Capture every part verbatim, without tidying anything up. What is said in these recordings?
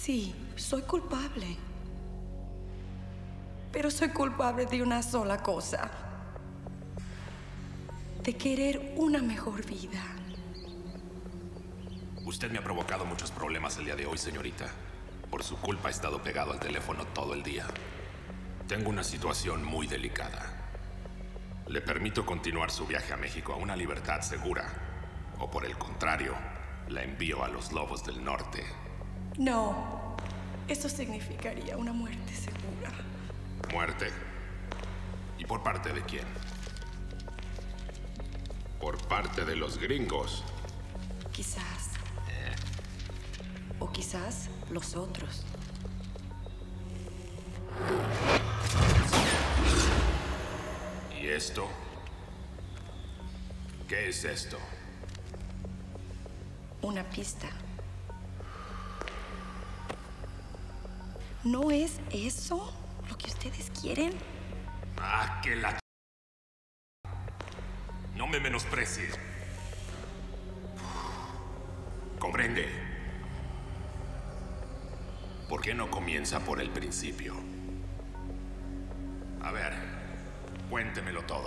Sí, soy culpable. Pero soy culpable de una sola cosa. De querer una mejor vida. Usted me ha provocado muchos problemas el día de hoy, señorita. Por su culpa he estado pegado al teléfono todo el día. Tengo una situación muy delicada. Le permito continuar su viaje a México a una libertad segura. O por el contrario, la envío a los lobos del norte. No, eso significaría una muerte segura. ¿Muerte? ¿Y por parte de quién? Por parte de los gringos. Quizás. Eh. O quizás los otros. ¿Y esto? ¿Qué es esto? Una pista. ¿No es eso lo que ustedes quieren? ¡Ah, que la... No me menosprecie. ¿Comprende? ¿Por qué no comienza por el principio? A ver, cuéntemelo todo.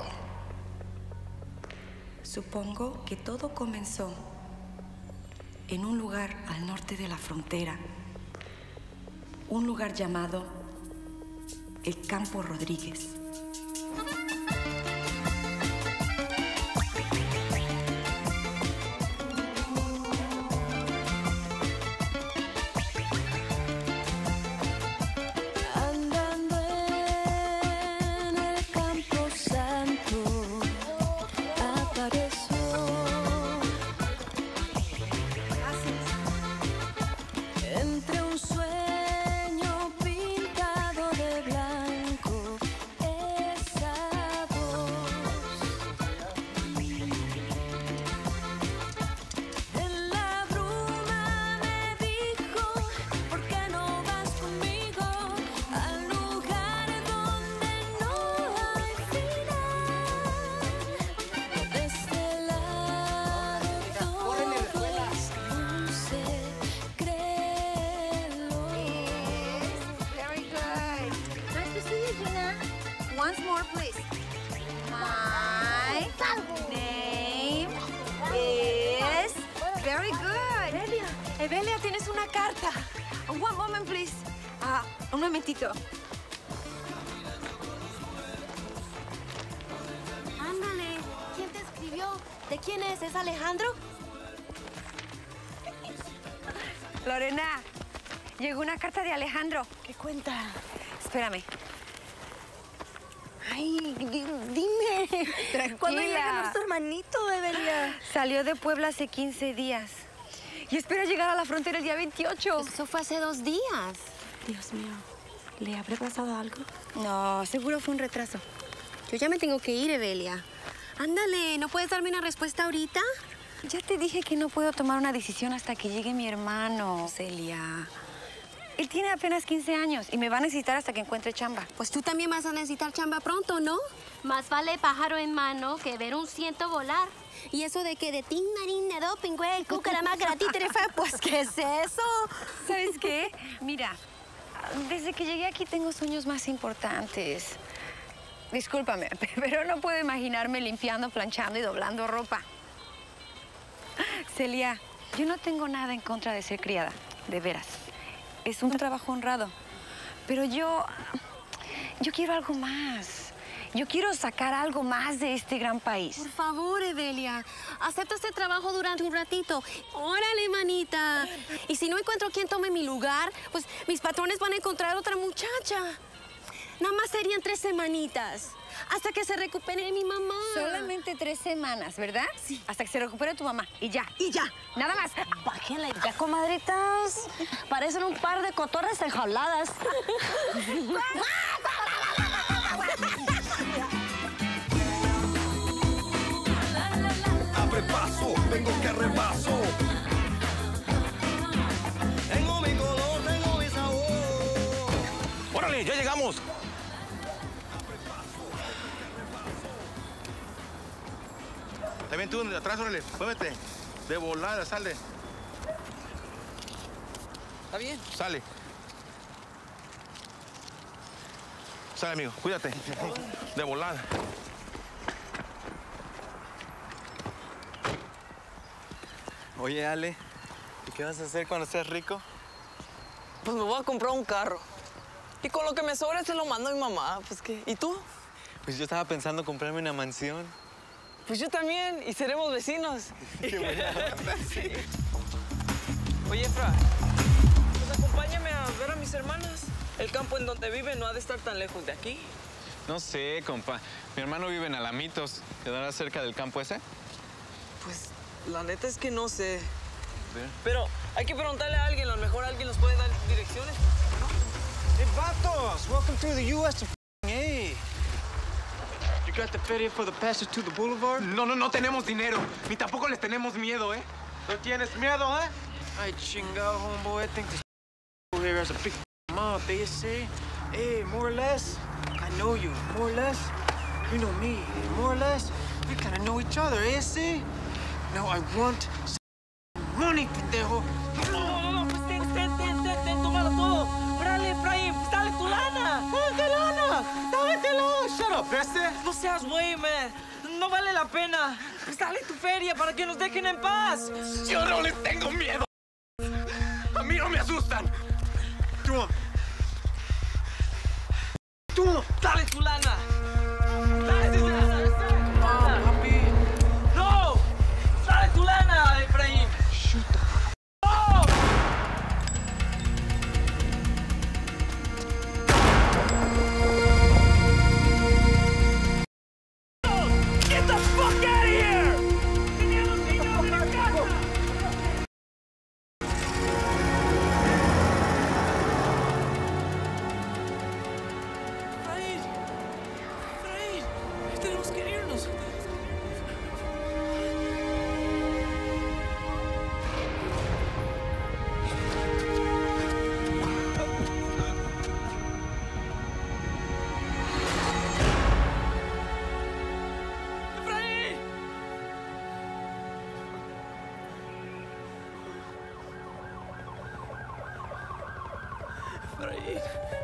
Supongo que todo comenzó en un lugar al norte de la frontera. Un lugar llamado el Campo Rodríguez. Once more, please. My name is... Very good. Evelia, Evelia, tienes una carta. One moment, please. Ah, un momentito. Ándale. ¿Quién te escribió? ¿De quién es? ¿Es Alejandro? Lorena, llegó una carta de Alejandro. ¿Qué cuenta? Espérame. Ay, di dime. Tranquila. ¿Cuándo llega nuestro hermanito, Evelia? Salió de Puebla hace quince días. Y espera llegar a la frontera el día veintiocho. Eso fue hace dos días. Dios mío, ¿le habrá pasado algo? No, seguro fue un retraso. Yo ya me tengo que ir, Evelia. Ándale, ¿no puedes darme una respuesta ahorita? Ya te dije que no puedo tomar una decisión hasta que llegue mi hermano, Celia. Él tiene apenas quince años y me va a necesitar hasta que encuentre chamba. Pues tú también vas a necesitar chamba pronto, ¿no? Más vale pájaro en mano que ver un ciento volar. Y eso de que de tin, marín, de doping, güey, cucaramácara, títere, fa, pues, ¿qué es eso? ¿Sabes qué? Mira, desde que llegué aquí tengo sueños más importantes. Discúlpame, pero no puedo imaginarme limpiando, planchando y doblando ropa. Celia, yo no tengo nada en contra de ser criada, de veras. Es un trabajo honrado, pero yo, yo quiero algo más. Yo quiero sacar algo más de este gran país. Por favor, Evelia, acepta este trabajo durante un ratito. Órale, manita. Y si no encuentro quien tome mi lugar, pues mis patrones van a encontrar otra muchacha. Nada más serían tres semanitas, hasta que se recupere mi mamá. Solamente tres semanas, ¿verdad? Sí. Hasta que se recupere tu mamá. Y ya. Y ya. Nada más. Bájenle ya, comadritas. Parecen un par de cotorras enjauladas. Abre paso, vengo que repaso. Tengo mi color, tengo mi sabor. ¡Órale, ya llegamos! También tú, de atrás, órale, muévete. De volada, sale. Está bien. Sale. Sale, amigo. Cuídate. De volada. Oye, Ale, ¿y qué vas a hacer cuando seas rico? Pues me voy a comprar un carro. Y con lo que me sobre se lo mando a mi mamá. Pues, ¿qué? ¿Y tú? Pues yo estaba pensando comprarme una mansión. Pues yo también. Y seremos vecinos. Qué bueno. Sí. Oye, Efra, pues acompáñame a ver a mis hermanas. El campo en donde viven no ha de estar tan lejos de aquí. No sé, compa. Mi hermano vive en Alamitos. ¿Quedará cerca del campo ese? Pues, la neta es que no sé. Ver. Pero hay que preguntarle a alguien. A lo mejor alguien nos puede dar direcciones, ¿no? Hey, vatos! Welcome to the U S of A. You got the feria for the passage to the boulevard? No, no, no tenemos dinero. Ni tampoco les tenemos miedo, ¿eh? No tienes miedo, eh? Ay, chingado, homeboy. I think this over here has a big mouth, they say. Hey, more or less, I know you. More or less, you know me. More or less, we kind of know each other, eh, see? Now I want some money, pendejo. No, no, no, pues ten, ten, ten, ten, ten, tómalo todo. Órale, Efraín, pues dale tu lana. ¡Dame lana! ¡Dámetelo! Shut up, ¿viste? No seas güey, man. No vale la pena. Pues dale tu feria para que nos dejen en paz. Yo no les tengo miedo. A mí no me asustan. Tú. Tú. Dale tu lana. Dale tu lana. Ah, papi. No. Dale tu lana, Efraín. Chuta. No. Get the fuck out of here. Efraín. Efraín. Tenemos que irnos. Efraín. Efraín.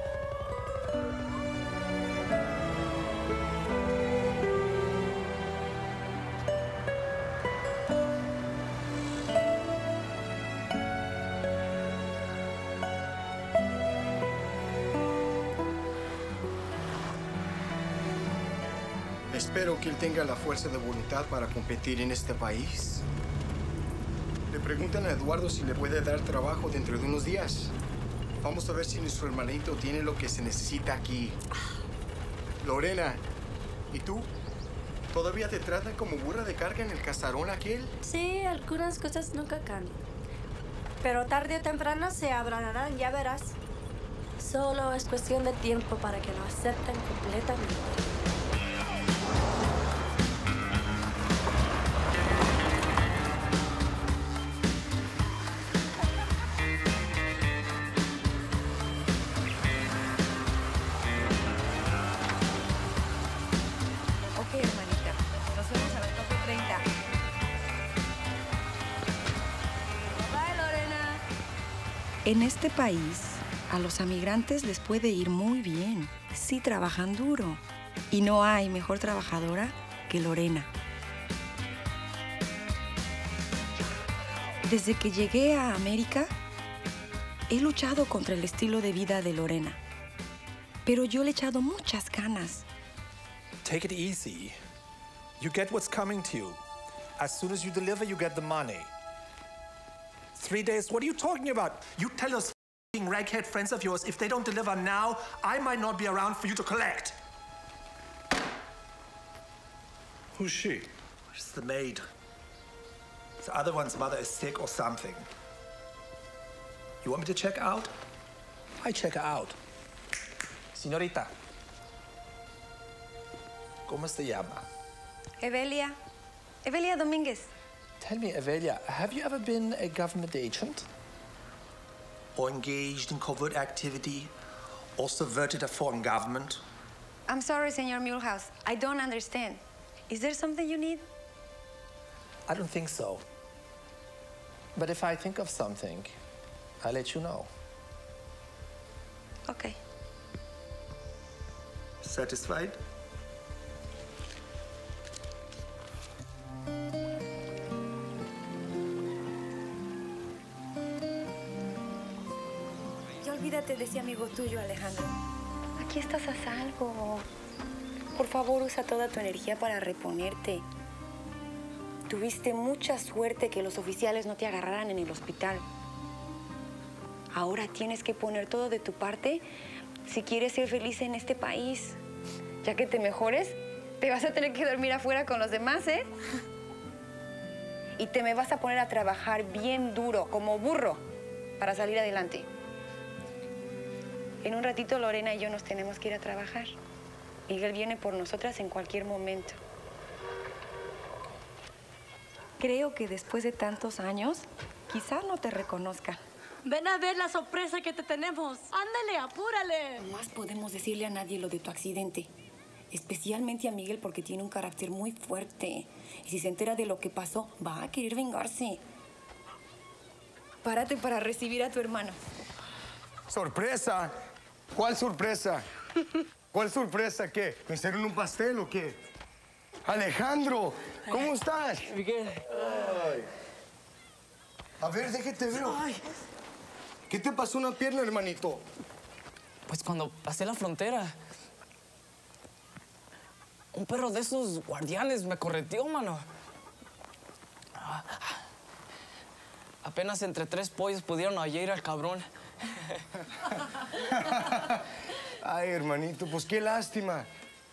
Espero que él tenga la fuerza de voluntad para competir en este país. Le preguntan a Eduardo si le puede dar trabajo dentro de unos días. Vamos a ver si nuestro hermanito tiene lo que se necesita aquí. Lorena, ¿y tú? ¿Todavía te tratan como burra de carga en el casarón aquel? Sí, algunas cosas nunca cambian. Pero tarde o temprano se abranarán, ya verás. Solo es cuestión de tiempo para que lo acepten completamente. Ok, hermanita. Nos vemos a las cuatro treinta. Bye, Lorena. En este país, a los emigrantes les puede ir muy bien si trabajan duro. Y no hay mejor trabajadora que Lorena. Desde que llegué a América, he luchado contra el estilo de vida de Lorena. Pero yo le he echado muchas ganas. Take it easy. You get what's coming to you. As soon as you deliver, you get the money. Three days, what are you talking about? You tell those f***ing raghead friends of yours, if they don't deliver now, I might not be around for you to collect. Who's she? She's the maid. The other one's mother is sick or something. You want me to check out? I check her out. Señorita, ¿cómo se llama? Evelia. Evelia Domínguez. Tell me, Evelia, have you ever been a government agent? Or engaged in covert activity? Or subverted a foreign government? I'm sorry, Señor Mulhouse. I don't understand. Is there something you need? I don't think so. But if I think of something, I'll let you know. Okay. Satisfied? Ya olvídate de ese amigo tuyo, Alejandro. Aquí estás a salvo. Por favor, usa toda tu energía para reponerte. Tuviste mucha suerte que los oficiales no te agarraran en el hospital. Ahora tienes que poner todo de tu parte si quieres ser feliz en este país. Ya que te mejores, te vas a tener que dormir afuera con los demás, ¿eh? Y te me vas a poner a trabajar bien duro, como burro, para salir adelante. En un ratito Lorena y yo nos tenemos que ir a trabajar. Miguel viene por nosotras en cualquier momento. Creo que después de tantos años, quizá no te reconozca. Ven a ver la sorpresa que te tenemos. Ándale, apúrale. No más podemos decirle a nadie lo de tu accidente. Especialmente a Miguel porque tiene un carácter muy fuerte. Y si se entera de lo que pasó, va a querer vengarse. Párate para recibir a tu hermano. ¿Sorpresa? ¿Cuál sorpresa? ¿Cuál sorpresa? ¿Qué? ¿Me hicieron un pastel o qué? Alejandro, ¿cómo estás? Miguel. Ay. A ver, déjate ver. Ay. ¿Qué te pasó una pierna, hermanito? Pues cuando pasé la frontera, un perro de esos guardianes me correteó, mano. Apenas entre tres pollos pudieron hallar al cabrón. Ay, hermanito, pues qué lástima.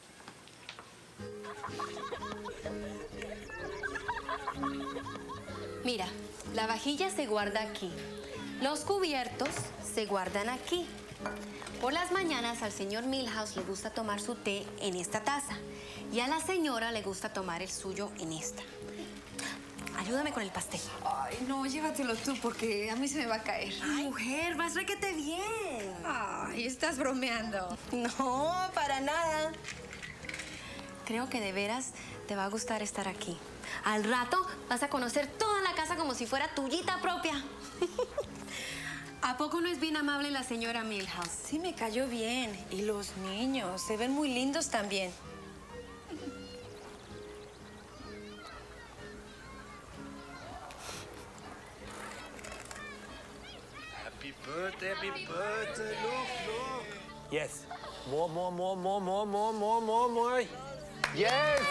Mira, la vajilla se guarda aquí. Los cubiertos se guardan aquí. Por las mañanas al señor Milhouse le gusta tomar su té en esta taza. Y a la señora le gusta tomar el suyo en esta. Ayúdame con el pastel. Ay, no, llévatelo tú porque a mí se me va a caer. Ay, mujer, vas requete bien. Ay, estás bromeando. No, para nada. Creo que de veras te va a gustar estar aquí. Al rato vas a conocer toda la casa como si fuera tuyita propia. ¿A poco no es bien amable la señora Milhouse? Sí, me cayó bien. Y los niños se ven muy lindos también. Happy birthday, happy birthday. Look, look. Yes. More, more, more, more, more, more, more, more, more. Yes.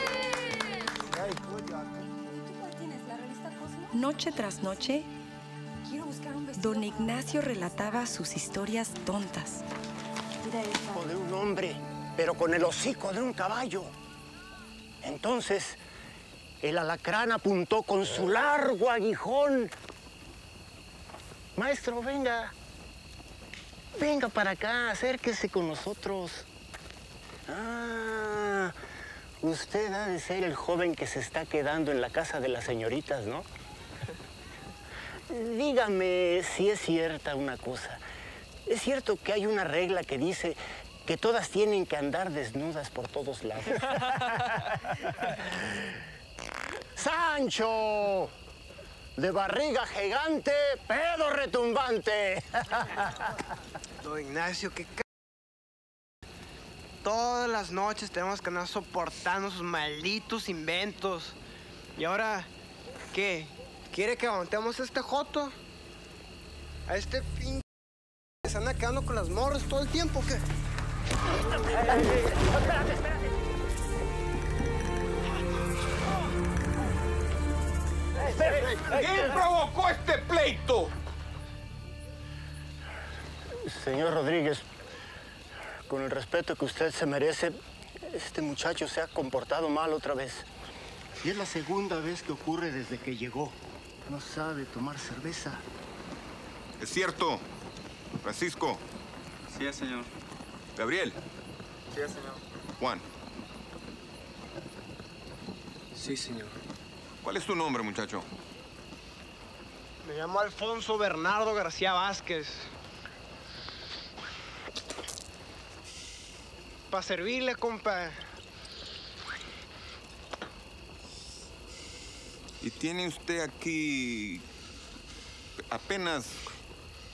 Noche tras noche, don Ignacio relataba sus historias tontas. O de un hombre, pero con el hocico de un caballo. Entonces, el alacrán apuntó con su largo aguijón. Maestro, venga. Venga para acá, acérquese con nosotros. Ah, usted ha de ser el joven que se está quedando en la casa de las señoritas, ¿no? Dígame si es cierta una cosa. ¿Es cierto que hay una regla que dice que todas tienen que andar desnudas por todos lados? ¡Sancho! De barriga gigante, pedo retumbante. Don Ignacio, qué c... Todas las noches tenemos que andar soportando sus malditos inventos. ¿Y ahora qué? ¿Quiere que aguantemos a este joto? ¿A este fin... se anda quedando con las morras todo el tiempo o qué? Espérate, espérate. ¿Quién provocó este pleito? Señor Rodríguez, con el respeto que usted se merece, este muchacho se ha comportado mal otra vez. Y es la segunda vez que ocurre desde que llegó. No sabe tomar cerveza. Es cierto. Francisco. Sí, señor. Gabriel. Sí, señor. Juan. Sí, señor. ¿Cuál es tu nombre, muchacho? Me llamo Alfonso Bernardo García Vázquez. Para servirle, compa. Y tiene usted aquí apenas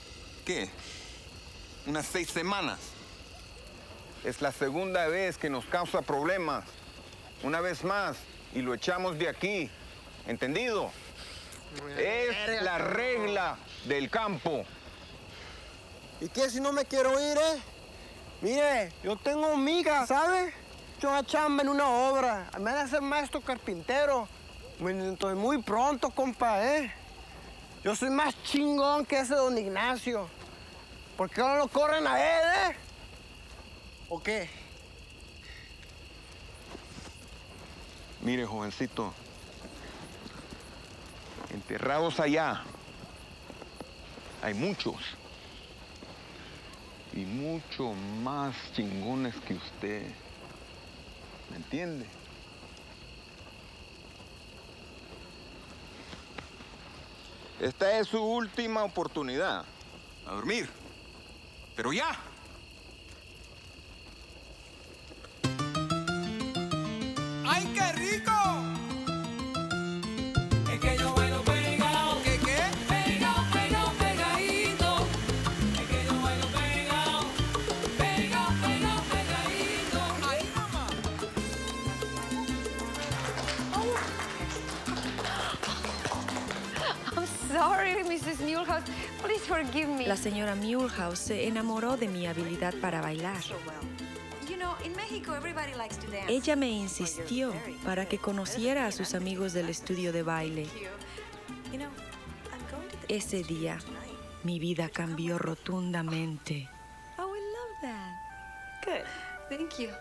¿Qué? ¿Unas seis semanas? Es la segunda vez que nos causa problemas. Una vez más, y lo echamos de aquí. ¿Entendido? Es la regla del campo. ¿Y qué si no me quiero ir, eh? Mire, yo tengo miga, ¿sabe? Yo una chamba en una obra. Me van a ser maestro carpintero. Entonces, muy pronto, compa, ¿eh? Yo soy más chingón que ese don Ignacio. ¿Por qué no lo corren a él, eh? ¿O qué? Mire, jovencito. Enterrados allá hay muchos. Y mucho más chingones que usted. ¿Me entiende? Esta es su última oportunidad. A dormir. Pero ya. ¡Ay, qué rico! Es que yo bailo pegado. ¿Qué, qué? Pegado, pegado, pegadito. Es que yo bailo pegado. Pegado, pegado, pegadito. ¡Ay, mamá! I'm sorry, missus Mulehaus. Please forgive me. La señora Mulehaus se enamoró de mi habilidad para bailar. Ella me insistió para que conociera a sus amigos del estudio de baile. Ese día, mi vida cambió rotundamente. Oh, we love that. Good. Thank you.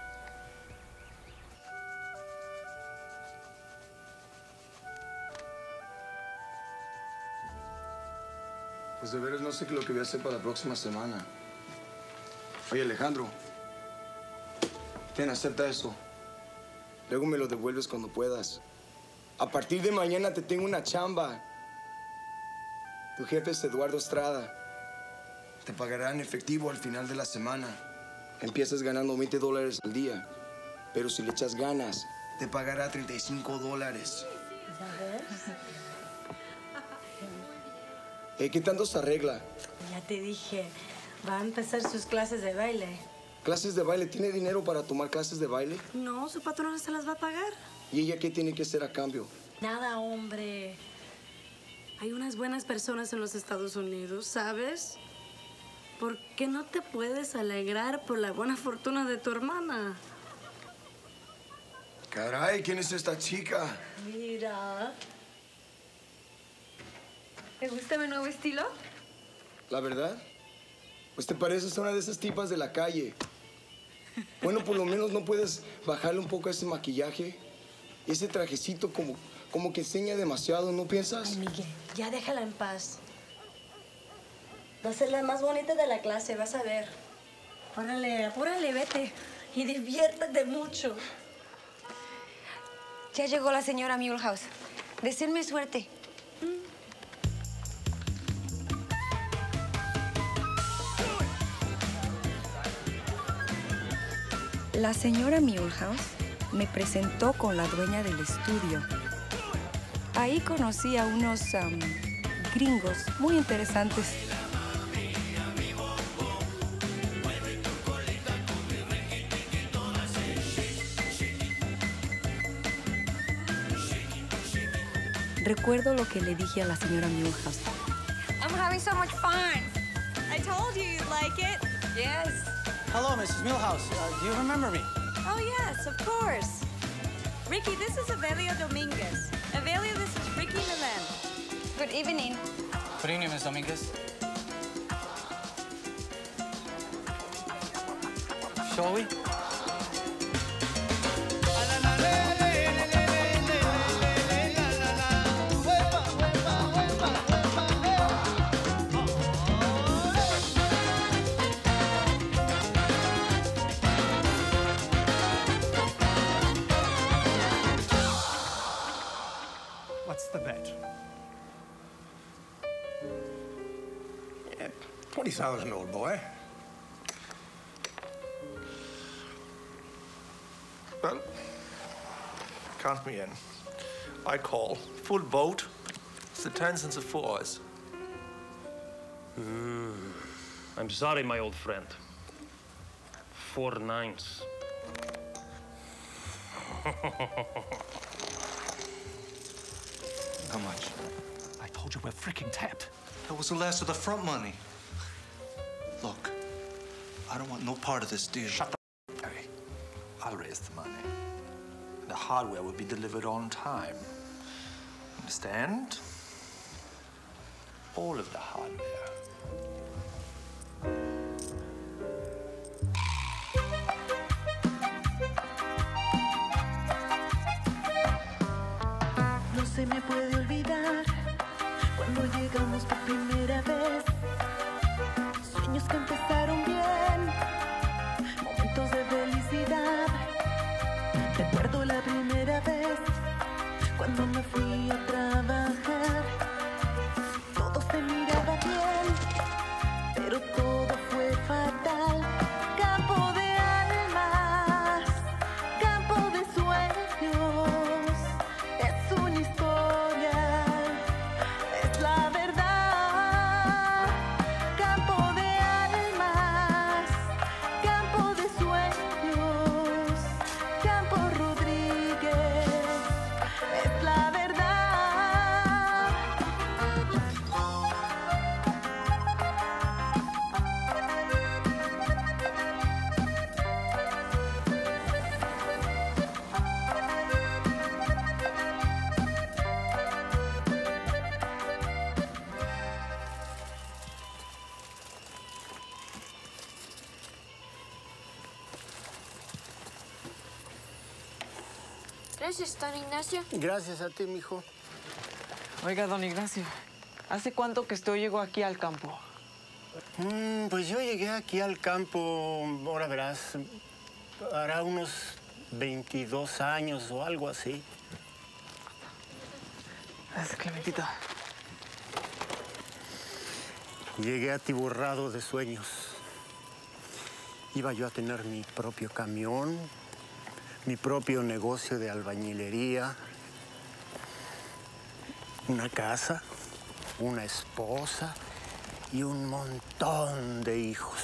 Pues de veras no sé qué es lo que voy a hacer para la próxima semana. Oye, Alejandro. Ten, acepta eso. Luego me lo devuelves cuando puedas. A partir de mañana te tengo una chamba. Tu jefe es Eduardo Estrada. Te pagará en efectivo al final de la semana. Empiezas ganando veinte dólares al día. Pero si le echas ganas, te pagará treinta y cinco dólares. Eh, ¿Qué tanto se arregla? Ya te dije, va a empezar sus clases de baile. ¿Clases de baile? ¿Tiene dinero para tomar clases de baile? No, su patrona se las va a pagar. ¿Y ella qué tiene que hacer a cambio? Nada, hombre. Hay unas buenas personas en los Estados Unidos, ¿sabes? ¿Por qué no te puedes alegrar por la buena fortuna de tu hermana? Caray, ¿quién es esta chica? Mira. ¿Te gusta mi nuevo estilo? ¿La verdad? Pues te pareces a una de esas tipas de la calle. Bueno, por lo menos no puedes bajarle un poco a ese maquillaje. Ese trajecito como, como que enseña demasiado, ¿no piensas? Ay, Miguel, ya déjala en paz. Va a ser la más bonita de la clase, vas a ver. Órale, apúrale, vete. Y diviértete mucho. Ya llegó la señora Mulehaus. Deseenme suerte. La señora Mulehaus me presentó con la dueña del estudio. Ahí conocí a unos um, gringos muy interesantes. Recuerdo lo que le dije a la señora Mulehaus. I'm having so much fun. I told you you'd like it. Yes. Hello, Missus Mulehaus. Uh, do you remember me? Oh, yes, of course. Ricky, this is Evelio Dominguez. Evelio, this is Ricky Milan. Good evening. Good evening, Miss Dominguez. Shall we? What's the bet? Yeah, twenty thousand, old boy. Well, count me in. I call. Full boat. It's the tens and the fours. Mm. I'm sorry, my old friend. Four nines. How much? I told you we're freaking tapped. That was the last of the front money. Look, I don't want no part of this deal. Shut the f Perry. I'll raise the money. The hardware will be delivered on time. Understand? All of the hardware. No se me puede olvidar cuando llegamos por primera vez. Sueños que empezaron bien, momentos de felicidad. Recuerdo la primera vez cuando me fui a trabajar. Todo se miraba bien, pero todo fue fatal. Campo de almas, campo de sueños. Es una historia, es la verdad. Campo de almas, campo de sueños. Campo Rodríguez, es la verdad. Gracias, don Ignacio. Gracias a ti, mijo. Oiga, don Ignacio, ¿hace cuánto que usted llegó aquí al campo? Mm, pues yo llegué aquí al campo, ahora verás, hará unos veintidós años o algo así. Gracias, Clementito. Llegué atiborrado de sueños. Iba yo a tener mi propio camión, mi propio negocio de albañilería, una casa, una esposa y un montón de hijos.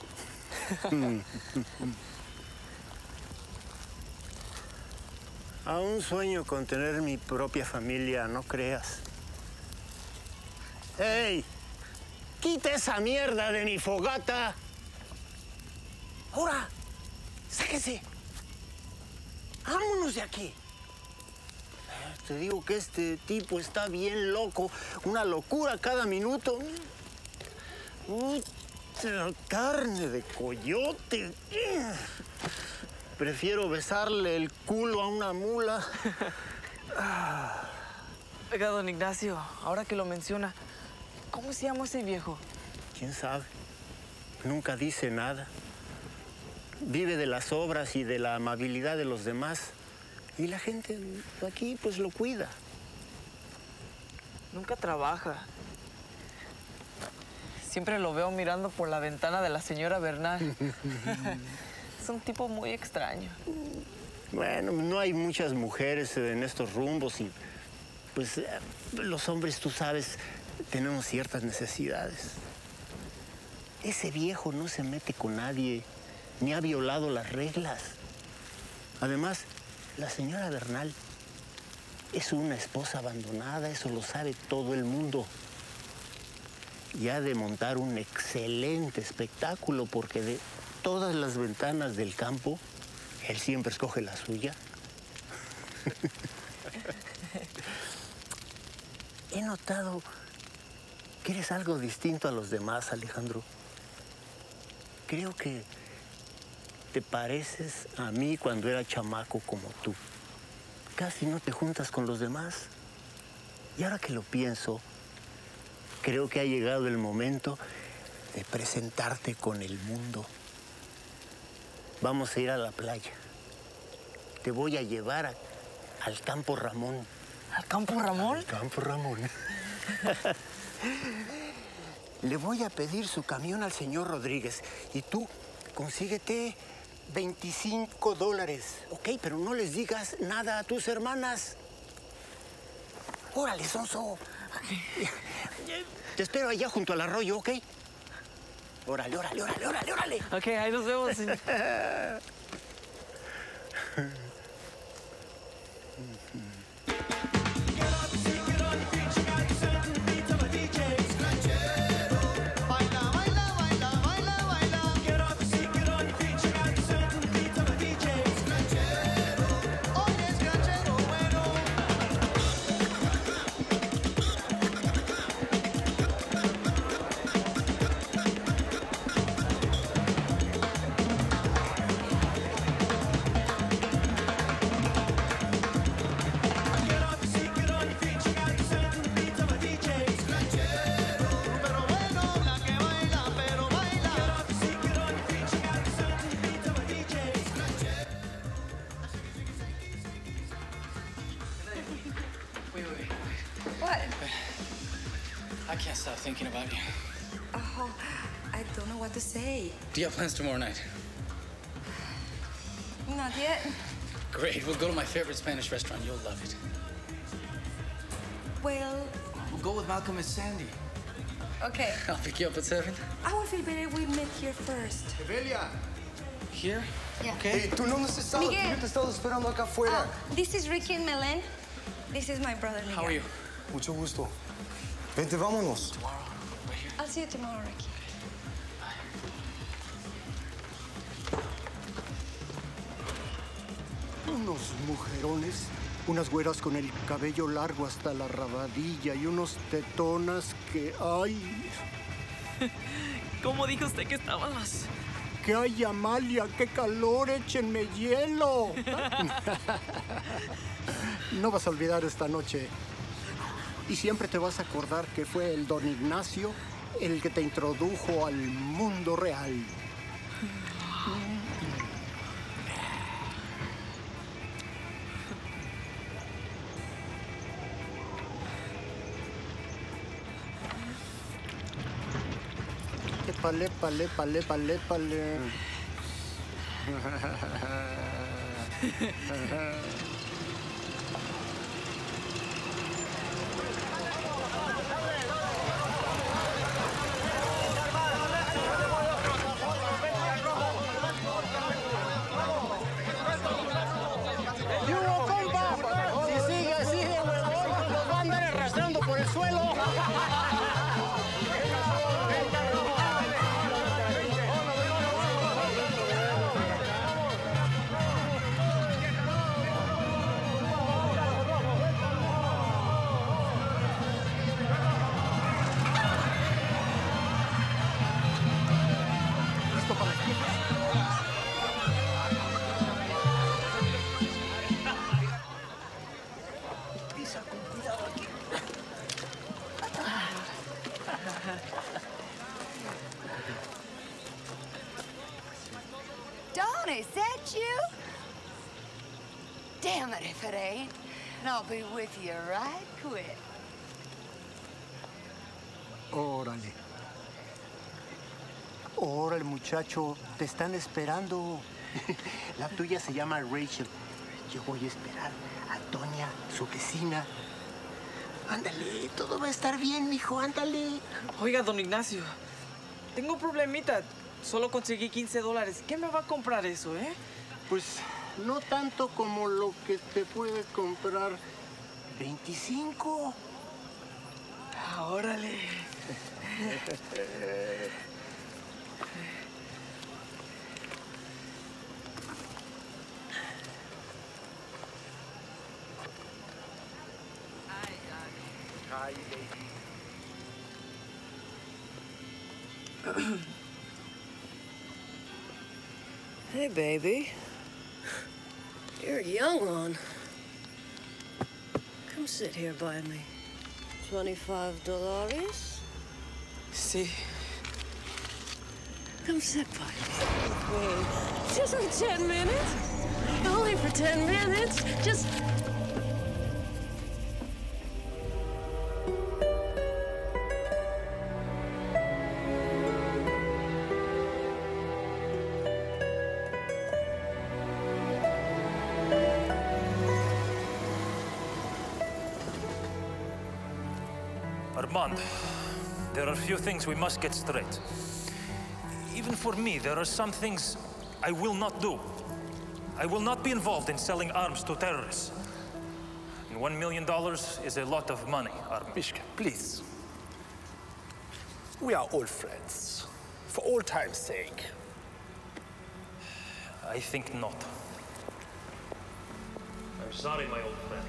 Aún sueño con tener mi propia familia, no creas. ¡Ey! ¡Quita esa mierda de mi fogata! ¡Ahora! ¡Sáquese! ¡Vámonos de aquí! Te digo que este tipo está bien loco. Una locura cada minuto. Uy, carne de coyote. Prefiero besarle el culo a una mula. Oiga, don Ignacio, ahora que lo menciona, ¿cómo se llama ese viejo? ¿Quién sabe? Nunca dice nada. Vive de las obras y de la amabilidad de los demás. Y la gente aquí, pues, lo cuida. Nunca trabaja. Siempre lo veo mirando por la ventana de la señora Bernal. Es un tipo muy extraño. Bueno, no hay muchas mujeres en estos rumbos y, pues, los hombres, tú sabes, tenemos ciertas necesidades. Ese viejo no se mete con nadie, ni ha violado las reglas. Además, la señora Bernal es una esposa abandonada, eso lo sabe todo el mundo. Y ha de montar un excelente espectáculo porque de todas las ventanas del campo, él siempre escoge la suya. He notado que eres algo distinto a los demás, Alejandro. Creo que te pareces a mí cuando era chamaco como tú. Casi no te juntas con los demás. Y ahora que lo pienso, creo que ha llegado el momento de presentarte con el mundo. Vamos a ir a la playa. Te voy a llevar a- al Campo Ramón. ¿Al Campo Ramón? Al Campo Ramón. Le voy a pedir su camión al señor Rodríguez. Y tú, consíguete veinticinco dólares. Ok, pero no les digas nada a tus hermanas. Órale, sonso. Te espero allá junto al arroyo, ¿ok? Órale, órale, órale, órale, órale. Ok, ahí nos vemos, señor. What? I can't stop thinking about you. Oh, I don't know what to say. Do you have plans tomorrow night? Not yet. Great. We'll go to my favorite Spanish restaurant. You'll love it. Well, We'll go with Malcolm and Sandy. Okay. I'll pick you up at seven. I would feel better if we met here first. Evelia. Here? Yeah. Okay. Hey, tú no nos has estado, Miguel. yo te he estado esperando acá afuera. Uh, this is Ricky and Melen. This is my brother, Miguel. How are you? Mucho gusto. Vente, vámonos. I'll see you tomorrow, Ricky. Unos mujerones, unas güeras con el cabello largo hasta la rabadilla y unos tetonas que ay. ¿Cómo dijo usted que estábamos? ¿Qué hay, Amalia? ¡Qué calor! ¡Échenme hielo! No vas a olvidar esta noche. Y siempre te vas a acordar que fue el don Ignacio el que te introdujo al mundo real. Épale, épale, épale, épale, épale. ¿Qué hubo, compa? Si sigue así de huevón, nos va a andar arrastrando por el suelo. Dawn, is that you? Damn it if it ain't. And I'll be with you right quick. Órale. Órale, muchacho. Te están esperando. La tuya se llama Rachel. Yo voy a esperar a Tonya, su vecina. Ándale, todo va a estar bien, mijo, ándale. Oiga, don Ignacio, tengo un problemita. Solo conseguí quince dólares. ¿Qué me va a comprar eso, eh? Pues no tanto como lo que te puede comprar veinticinco. Ah, órale. Hi, baby. Hey, baby. You're a young one. Come sit here by me. Twenty-five dollars? Sí. Come sit by me. Just for ten minutes. Only for ten minutes. Just... Armand, there are a few things we must get straight. Even for me, there are some things I will not do. I will not be involved in selling arms to terrorists. And one million dollars is a lot of money, Armishka. Please. We are old friends. For old time's sake. I think not. I'm sorry, my old friend.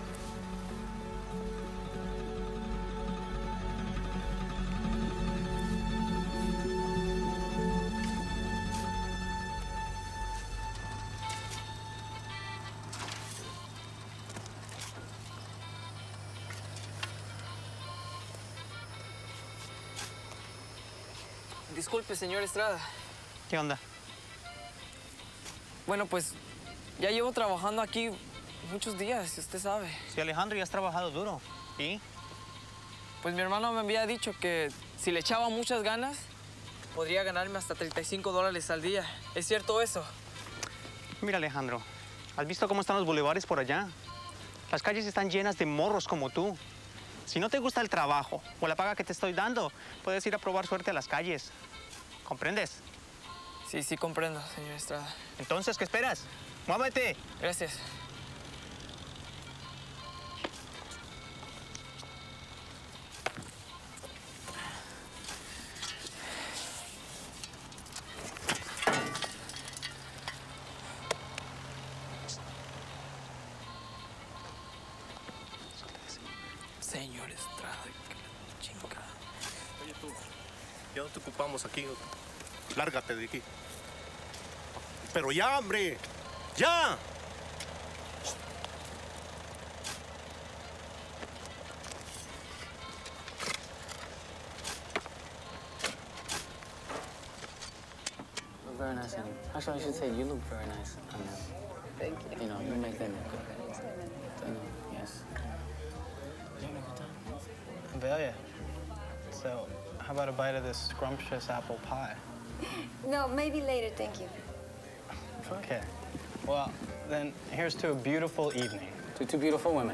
Disculpe, señor Estrada. ¿Qué onda? Bueno, pues ya llevo trabajando aquí muchos días, si usted sabe. Sí, Alejandro, ya has trabajado duro. ¿Y? Pues mi hermano me había dicho que si le echaba muchas ganas, podría ganarme hasta treinta y cinco dólares al día. ¿Es cierto eso? Mira, Alejandro, ¿has visto cómo están los bulevares por allá? Las calles están llenas de morros como tú. Si no te gusta el trabajo o la paga que te estoy dando, puedes ir a probar suerte a las calles. ¿Comprendes? Sí, sí comprendo, señor Estrada. Entonces, ¿qué esperas? ¡Muévete! Gracias. Señor Estrada, qué chingada. Oye, tú, ya no te ocupamos aquí. Lárgate de aquí. Pero ya, hombre. ¡Ya! Very nice on you. Actually, I should say you look very nice on them. Thank you. You know, you make them look good. You know, yes. Did you have a good time? Velia, so how about a bite of this scrumptious apple pie? No, maybe later, thank you. Okay. Well, then here's to a beautiful evening. To two beautiful women.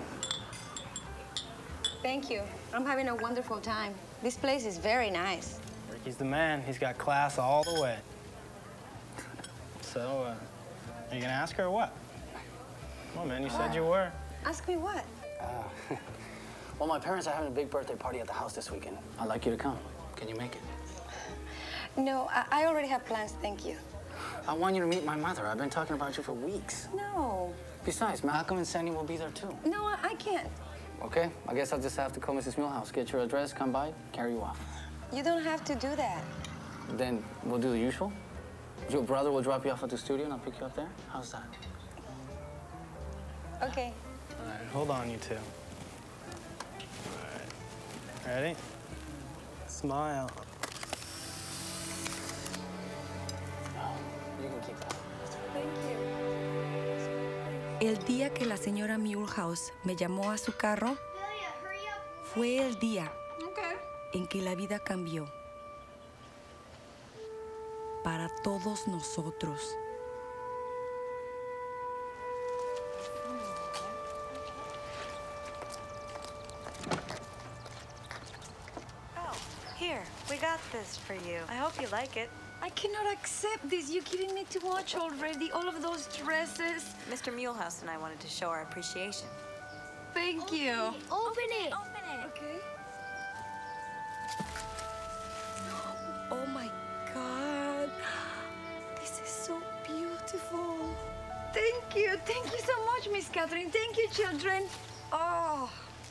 Thank you. I'm having a wonderful time. This place is very nice. Ricky's the man. He's got class all the way. So, uh, are you gonna ask her or what? Come on, man, you said you were. Ask me what? Uh, well, my parents are having a big birthday party at the house this weekend. I'd like you to come. Can you make it? No, I, I already have plans, thank you. I want you to meet my mother. I've been talking about you for weeks. No. Besides, Malcolm and Sandy will be there too. No, I, I can't. Okay, I guess I'll just have to call Missus Milhouse, get your address, come by, carry you off. You don't have to do that. Then we'll do the usual. Your brother will drop you off at the studio and I'll pick you up there. How's that? Okay. All right, hold on, you two. All right. Ready? Smile. You can keep that. El día que la señora Milhouse me llamó a su carro fue el día en que la vida cambió para todos nosotros. Oh, here, we got this for you. I hope you like it. I cannot accept this. You're giving me too much already. All of those dresses. Mister Mulhouse and I wanted to show our appreciation. Thank you. Open it. Open it. Okay. Oh my God. This is so beautiful. Thank you. Thank you so much, Miss Catherine. Thank you, children. Oh.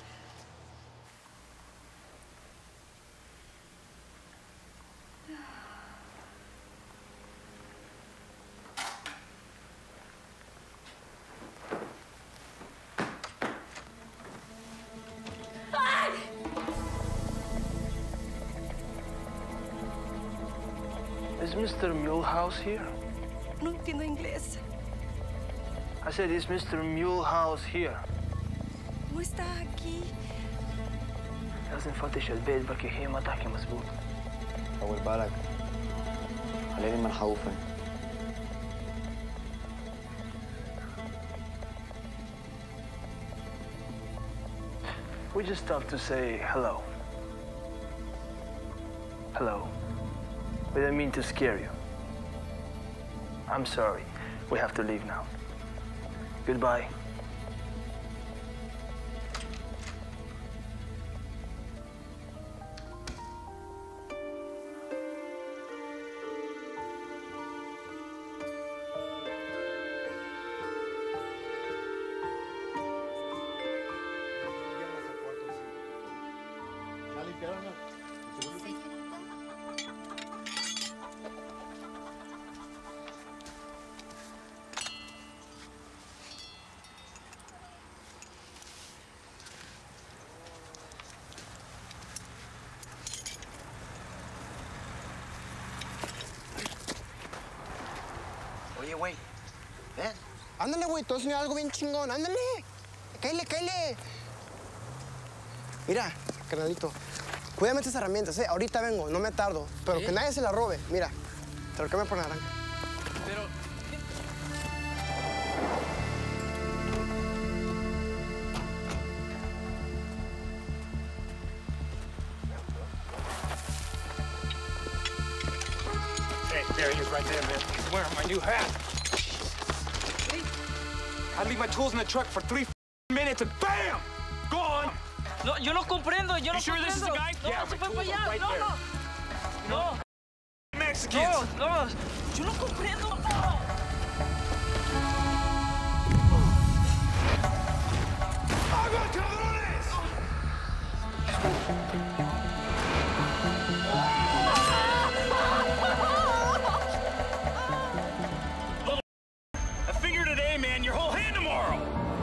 Is Mister Mulhouse here? No entiendo inglés. I said, is Mister Mulhouse here? No está aquí. لازم نفتش البيت بركي هي ما تحكي مظبوط. طول بالك. خليني ما نخوفك. We just stopped to say hello. Hello. We didn't mean to scare you. I'm sorry. We have to leave now. Goodbye. Oye, güey, ven. Ándale, güey, te voy a enseñar algo bien chingón. Ándale. Cáele, cáele. Mira, carnalito, cuídame estas herramientas, ¿eh? Ahorita vengo, no me tardo. Pero ¿Eh? que nadie se la robe. Mira, te lo cambio por naranja. Pero... Hey, there he is right there, man. He's wearing my new hat. I leave my tools in the truck for three minutes and BAM! Gone! No, yo no comprendo, yo no You sure comprendo. this is the guy? No, Yeah, se my fue tools para are allá. right No, there. no. No. Mexicans! No, no. Yo no comprendo. No. ¡Agua, cabrones! I figure today, man, your whole hand tomorrow!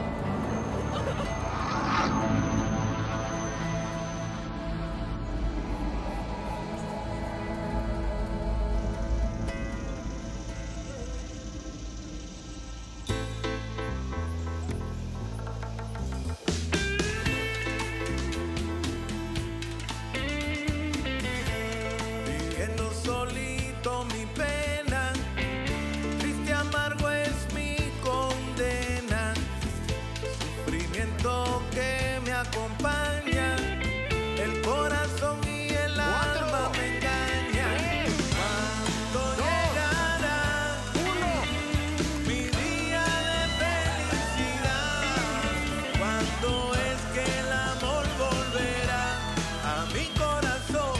Viviendo solito mi pena, triste amargo es mi condena, sufrimiento que me acompaña, el corazón y el alma me engañan. ¿Cuándo llegará mi día de felicidad? ¿Cuándo es que el amor volverá a mi corazón?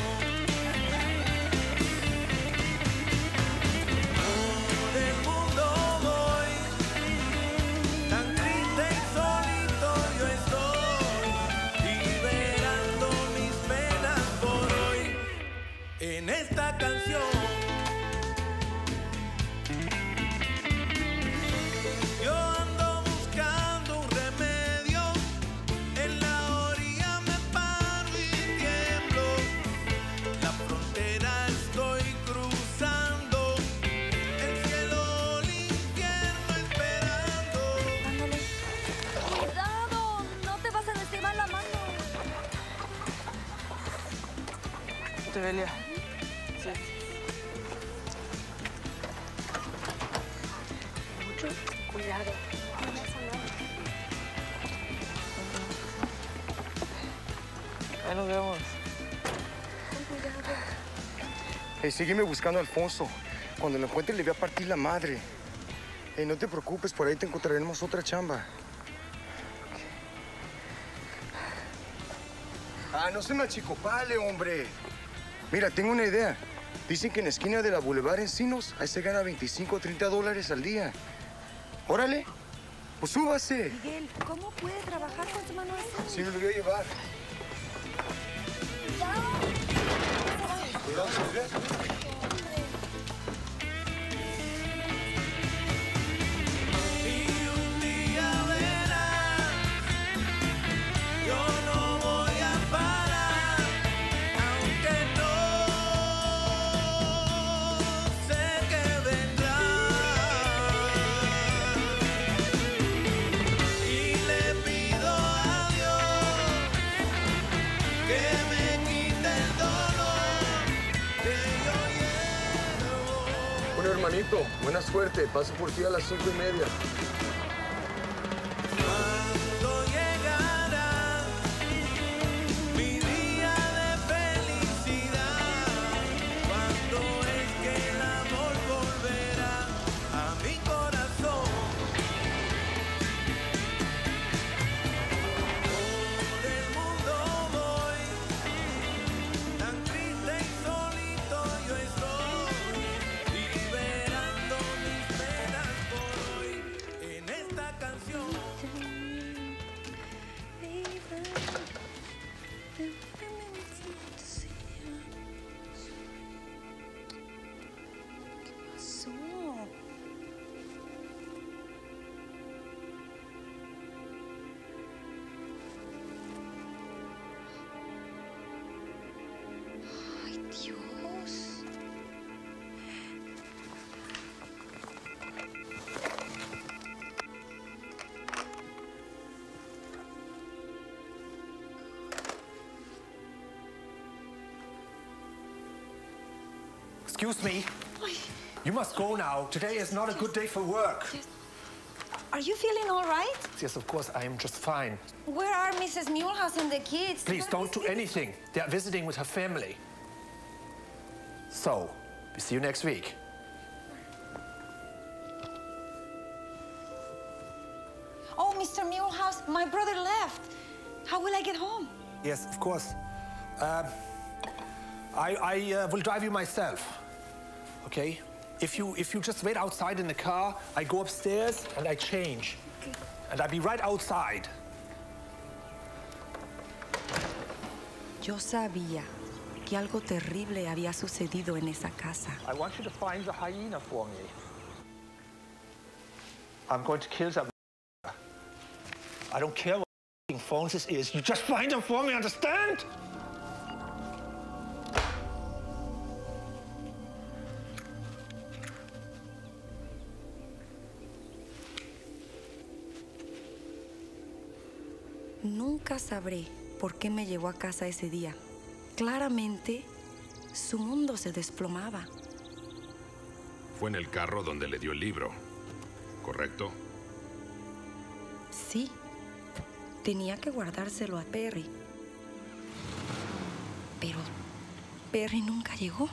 Por el mundo voy, tan triste y solito yo estoy, liberando mis penas por hoy en esta canción. Yo ando buscando un remedio, en la orilla me paro y tiemblo, la frontera estoy cruzando, el cielo, el infierno esperando. ¡Cuidado! No te vas a lastimar la mano. Te Belia. Sí. Mucho cuidado. No pasa nada. Ahí nos vemos. Con cuidado. Hey, sígueme buscando a Alfonso. Cuando lo encuentre le voy a partir la madre. Hey, no te preocupes, por ahí te encontraremos otra chamba. Ah, no se me achicopale, hombre. Mira, tengo una idea. Dicen que en la esquina de la Boulevard Encinos ahí se gana veinticinco o treinta dólares al día. Órale, pues súbase. Miguel, ¿cómo puede trabajar con su mano así? Sí, me lo voy a llevar. Cuidado, Silvia. Y un día verás, yo no voy a parar, aunque no sé que vendrá. Y le pido a Dios que me quite el dolor que yo llevo. Bueno, hermanito, buena suerte. Paso por ti a las cinco y media. ¿Cuándo llegará mi día de felicidad? ¿Cuándo es que el amor volverá Excuse me. You must go now. Today is not a good day for work. Are you feeling all right? Yes, of course, I am just fine. Where are Missus Mulehouse and the kids? Please don't do anything. They are visiting with her family. So, we see you next week. Oh, Mister Mulehouse, my brother left. How will I get home? Yes, of course. Um, I, I uh, will drive you myself. Okay? If you, if you just wait outside in the car, I go upstairs and I change. Okay. And I'll be right outside. Yo sabía que algo terrible había sucedido en esa casa. I want you to find the hyena for me. I'm going to kill them. I don't care what phone this is. You just find them for me, understand? Nunca sabré por qué me llevó a casa ese día. Claramente, su mundo se desplomaba. Fue en el carro donde le dio el libro, ¿correcto? Sí. Tenía que guardárselo a Perry. Pero Perry nunca llegó.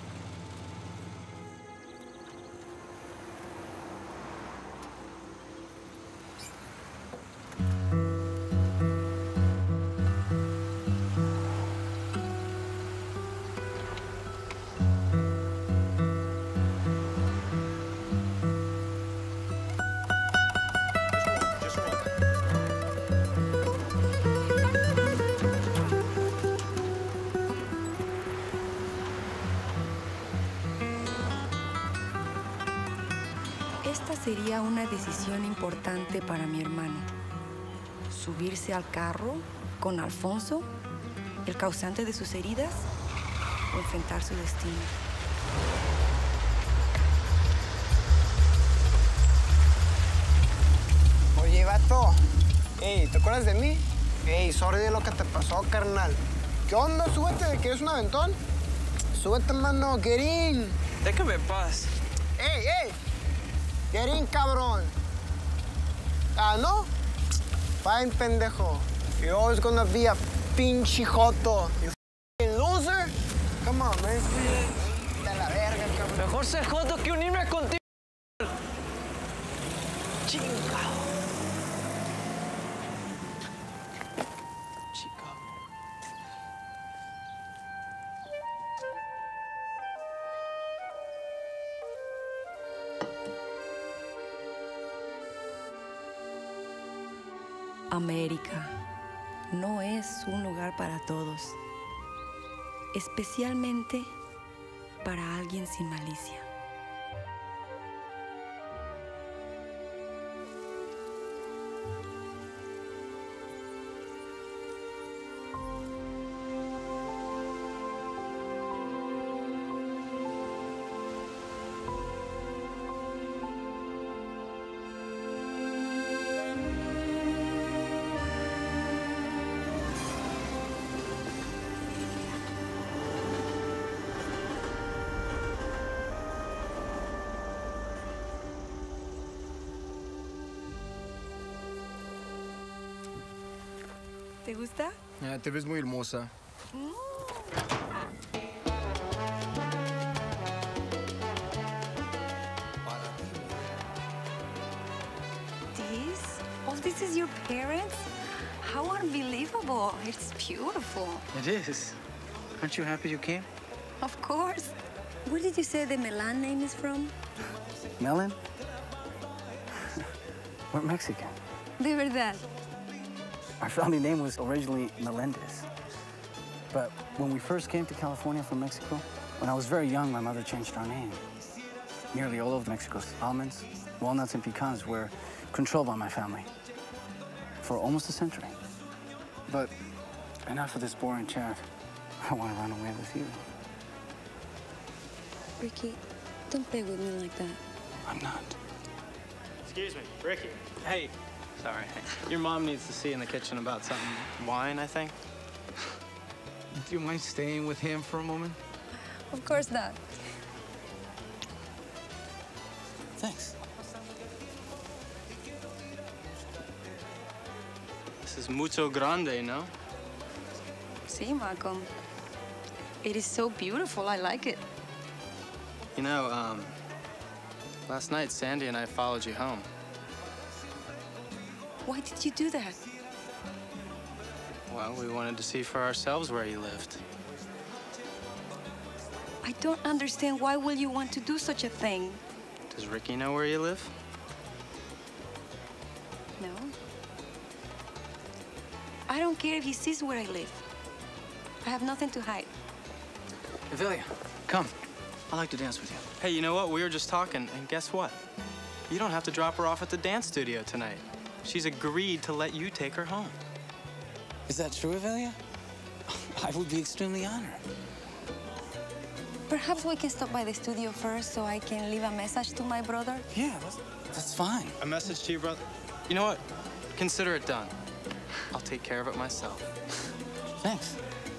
Esta sería una decisión importante para mi hermano. Subirse al carro con Alfonso, el causante de sus heridas, o enfrentar su destino. Oye, vato. Ey, ¿te acuerdas de mí? Ey, sorry de lo que te pasó, carnal. ¿Qué onda? Súbete, ¿que eres un aventón? Súbete, mano, get in. Déjame en paz. Ey, ey. Get in, cabrón. Ah, ¿no? Fine, pendejo. You're always gonna be a pinche joto. You f***ing loser. Come on, man. De la verga, cabrón. Mejor ser joto que unirme contigo. Chingado. América no es un lugar para todos, especialmente para alguien sin malicia. ¿Te gusta? Ah, te ves muy hermosa. Mm. This? Oh, this is your parents? How unbelievable. It's beautiful. It is. Aren't you happy you came? Of course. Where did you say the Milan name is from? Melon? We're Mexican. De verdad. Our family name was originally Melendez. But when we first came to California from Mexico, when I was very young, my mother changed our name. Nearly all of Mexico's almonds, walnuts, and pecans were controlled by my family for almost a century. But enough of this boring chat. I want to run away with you. Ricky, don't play with me like that. I'm not. Excuse me, Ricky. Hey. Sorry. Your mom needs to see in the kitchen about something. Wine, I think. Do you mind staying with him for a moment? Of course not. Thanks. This is mucho grande, no? Sí, Malcolm. It is so beautiful. I like it. You know, um, last night Sandy and I followed you home. Why did you do that? Well, we wanted to see for ourselves where you lived. I don't understand. Why will you want to do such a thing? Does Ricky know where you live? No. I don't care if he sees where I live. I have nothing to hide. Avelia, come. I'd like to dance with you. Hey, you know what? We were just talking, and guess what? You don't have to drop her off at the dance studio tonight. She's agreed to let you take her home. Is that true, Avelia? I would be extremely honored. Perhaps we can stop by the studio first so I can leave a message to my brother? Yeah, that's, that's fine. A message to your brother? You know what? Consider it done. I'll take care of it myself. Thanks.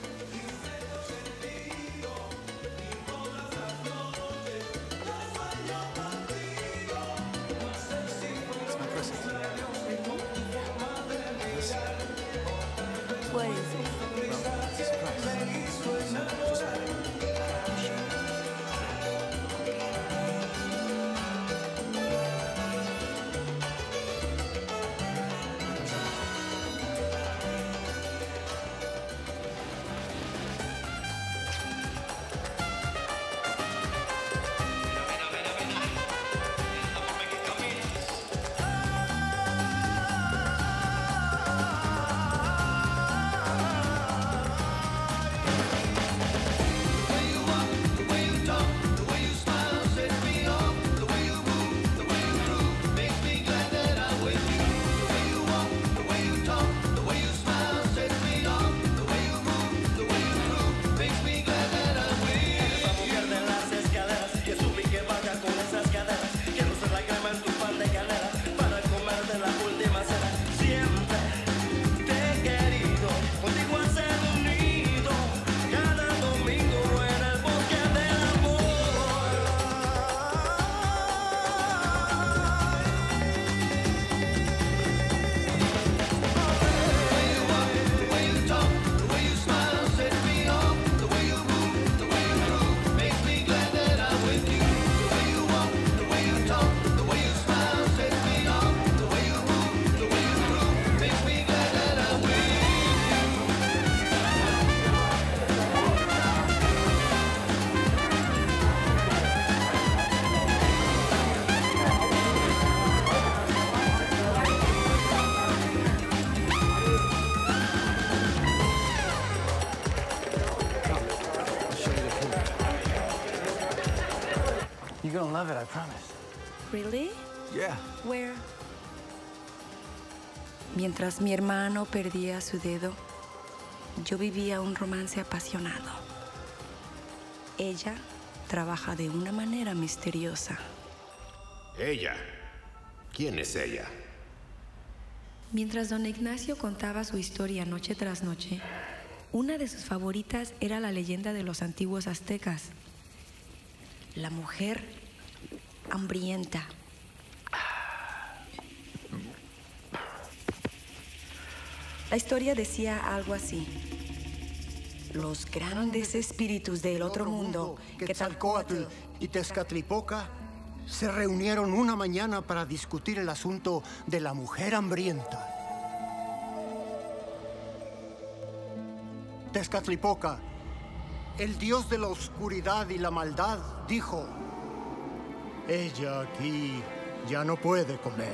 It's my present. What is it? Well, it's a surprise. Just wait. You're gonna love it, I promise. Really? Yeah. Where? Mientras mi hermano perdía su dedo, yo vivía un romance apasionado. Ella trabaja de una manera misteriosa. ¿Ella? ¿Quién es ella? Mientras don Ignacio contaba su historia noche tras noche, una de sus favoritas era la leyenda de los antiguos aztecas. La mujer hambrienta. La historia decía algo así. Los grandes espíritus del otro mundo, Quetzalcóatl y Tezcatlipoca, se reunieron una mañana para discutir el asunto de la mujer hambrienta. Tezcatlipoca, el dios de la oscuridad y la maldad, dijo: ella aquí ya no puede comer.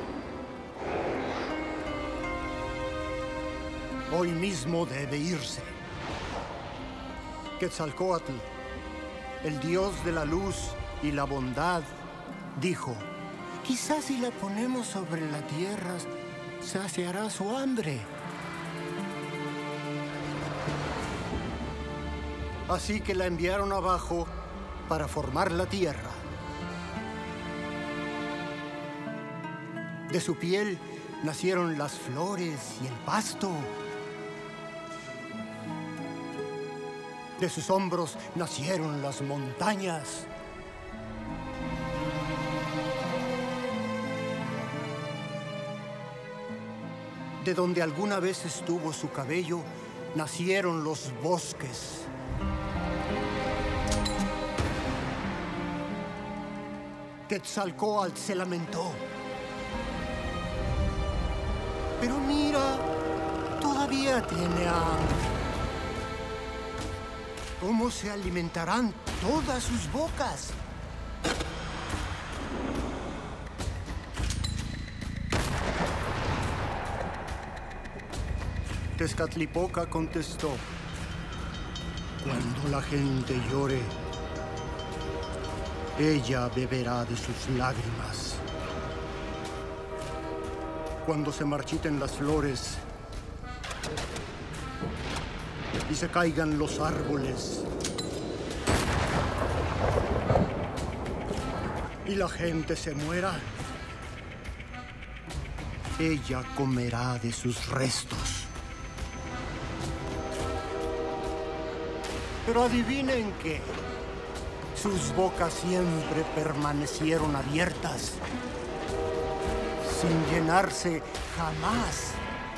Hoy mismo debe irse. Quetzalcóatl, el dios de la luz y la bondad, dijo: quizás si la ponemos sobre la tierra, saciará su hambre. Así que la enviaron abajo para formar la tierra. De su piel nacieron las flores y el pasto. De sus hombros nacieron las montañas. De donde alguna vez estuvo su cabello, nacieron los bosques. Quetzalcóatl se lamentó. Pero mira, todavía tiene hambre. ¿Cómo se alimentarán todas sus bocas? Tezcatlipoca contestó: cuando la gente llore, ella beberá de sus lágrimas. Cuando se marchiten las flores y se caigan los árboles y la gente se muera, ella comerá de sus restos. Pero adivinen qué. Sus bocas siempre permanecieron abiertas, sin llenarse jamás.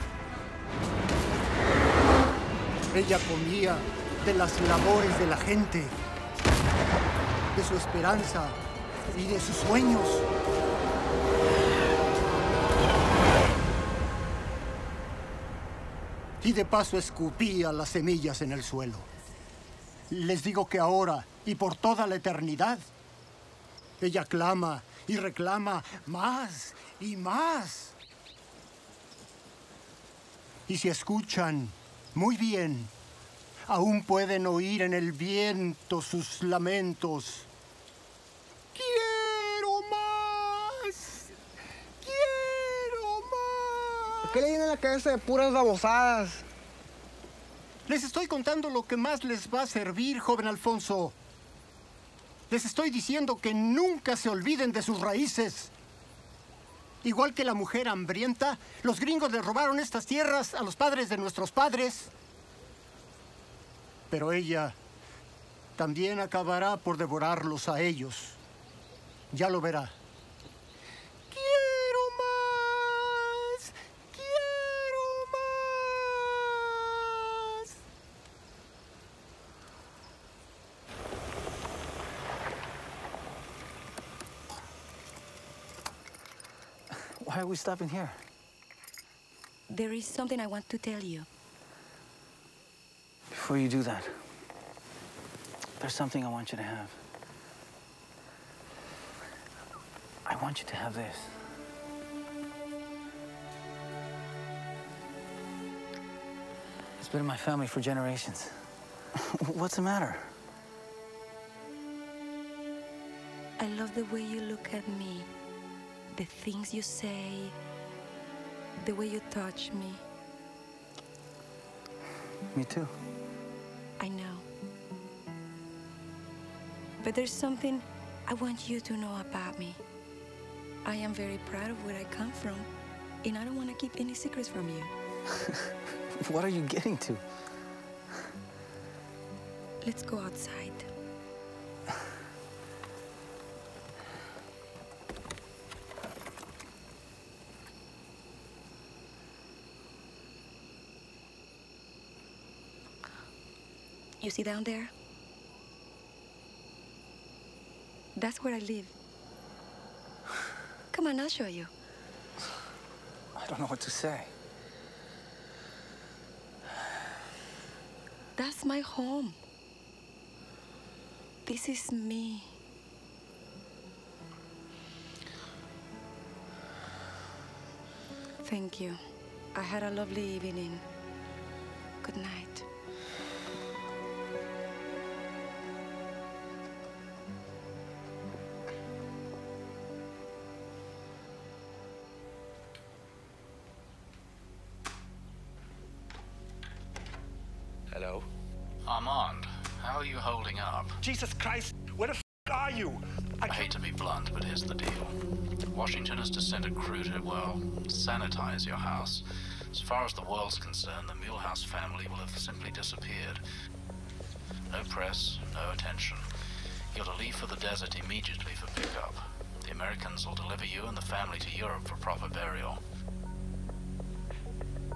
Ella comía de las labores de la gente, de su esperanza y de sus sueños. Y de paso escupía las semillas en el suelo. Les digo que ahora y por toda la eternidad, ella clama y reclama más y más. Y si escuchan muy bien, aún pueden oír en el viento sus lamentos. ¡Quiero más! ¡Quiero más! ¿Por qué le viene la cabeza de puras babosadas? Les estoy contando lo que más les va a servir, joven Alfonso. Les estoy diciendo que nunca se olviden de sus raíces. Igual que la mujer hambrienta, los gringos le robaron estas tierras a los padres de nuestros padres. Pero ella también acabará por devorarlos a ellos. Ya lo verá. ¡Quiero más! ¡Quiero más! Why are we stopping here? There is something I want to tell you. Before you do that, there's something I want you to have. I want you to have this. It's been in my family for generations. What's the matter? I love the way you look at me, the things you say, the way you touch me. Me too. I know. But there's something I want you to know about me. I am very proud of where I come from, and I don't want to keep any secrets from you. What are you getting to? Let's go outside. You see down there? That's where I live. Come on, I'll show you. I don't know what to say. That's my home. This is me. Thank you. I had a lovely evening. Good night. Hello? Armand, how are you holding up? Jesus Christ, where the f are you? I, I hate to be blunt, but here's the deal. Washington has to send a crew to, well, sanitize your house. As far as the world's concerned, the Mulehouse family will have simply disappeared. No press, no attention. You're to leave for the desert immediately for pickup. The Americans will deliver you and the family to Europe for proper burial.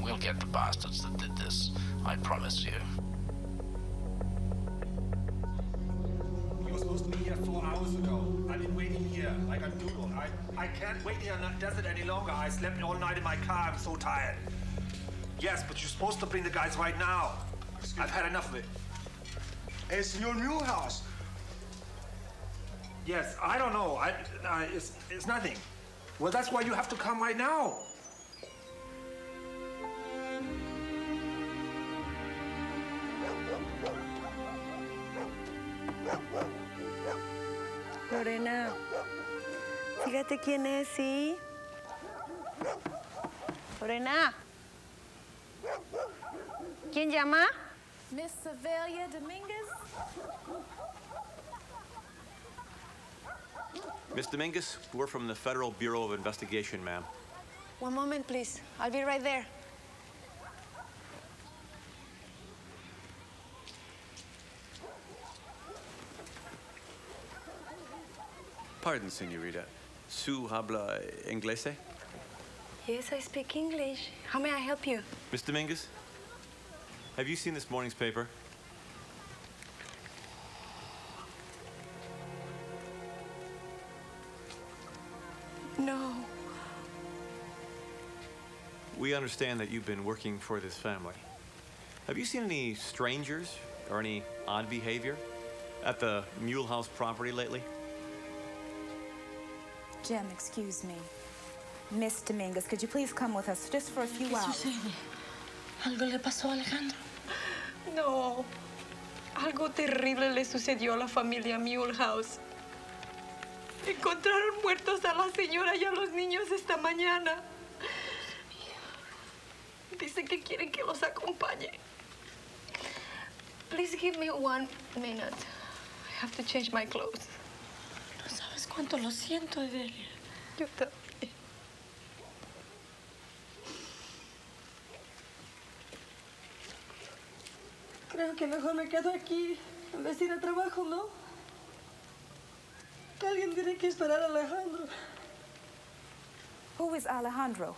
We'll get the bastards that did this, I promise you. You were supposed to be here four hours ago. I've been waiting here like a noodle. I, I can't wait here in that desert any longer. I slept all night in my car. I'm so tired. Yes, but you're supposed to bring the guys right now. I've had enough of it. Hey, Senor Mulehouse. Yes, I don't know. I, I, it's, it's nothing. Well, that's why you have to come right now. Lorena, fíjate quién es, ¿sí? Lorena. ¿Quién llama? Miss Avelia Dominguez? Miss Dominguez, we're from the Federal Bureau of Investigation, ma'am. One moment, please. I'll be right there. Pardon, señorita. ¿Su habla inglés? Yes, I speak English. How may I help you? Miss Dominguez, have you seen this morning's paper? No. We understand that you've been working for this family. Have you seen any strangers or any odd behavior at the Mulehouse property lately? Jim, excuse me. Miss Dominguez, could you please come with us just for a few ¿Qué hours? sucede? ¿Algo le pasó a Alejandro? No. Algo terrible le sucedió a la familia Mulehouse. Encontraron muertos a la señora y a los niños esta mañana. Dicen que quieren que los acompañe. Please give me one minute. I have to change my clothes. No sabes cuánto lo siento, Evelia. Yo también. Creo que mejor me quedo aquí en vez de ir a trabajo, ¿no? Que alguien tiene que esperar a Alejandro. Who is Alejandro?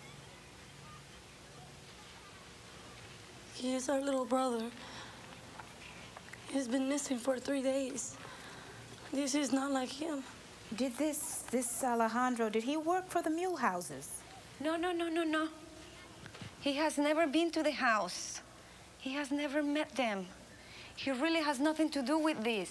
He is our little brother. He's been missing for three days. This is not like him. Did this, this Alejandro, did he work for the Mulehouses? No, no, no, no, no. He has never been to the house. He has never met them. He really has nothing to do with this.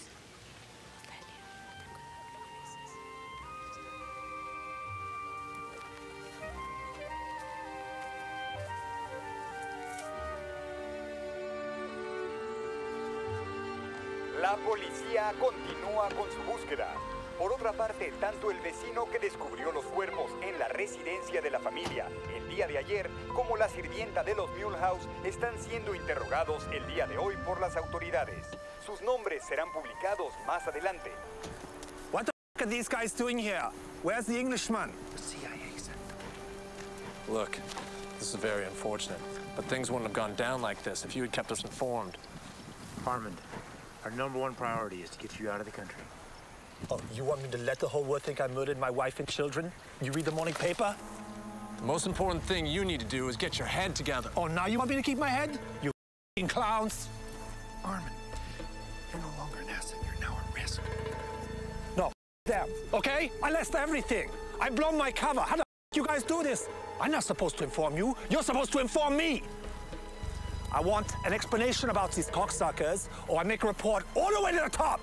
La policía continúa con su búsqueda. Por otra parte, tanto el vecino que descubrió los cuerpos en la residencia de la familia el día de ayer, como la sirvienta de los Mulehouse están siendo interrogados el día de hoy por las autoridades. Sus nombres serán publicados más adelante. What the f are these guys doing here? Where's the Englishman? C I A sent them. Look, this is very unfortunate, but things wouldn't have gone down like this if you had kept us informed. Armand, our number one priority is to get you out of the country. Oh, you want me to let the whole world think I murdered my wife and children? You read the morning paper? The most important thing you need to do is get your head together. Oh, now you want me to keep my head? You f***ing clowns. Armand, you're no longer an asset. You're now a risk. No, f them, okay? I lost everything. I blown my cover. How the f you guys do this? I'm not supposed to inform you. You're supposed to inform me. I want an explanation about these cocksuckers, or I make a report all the way to the top.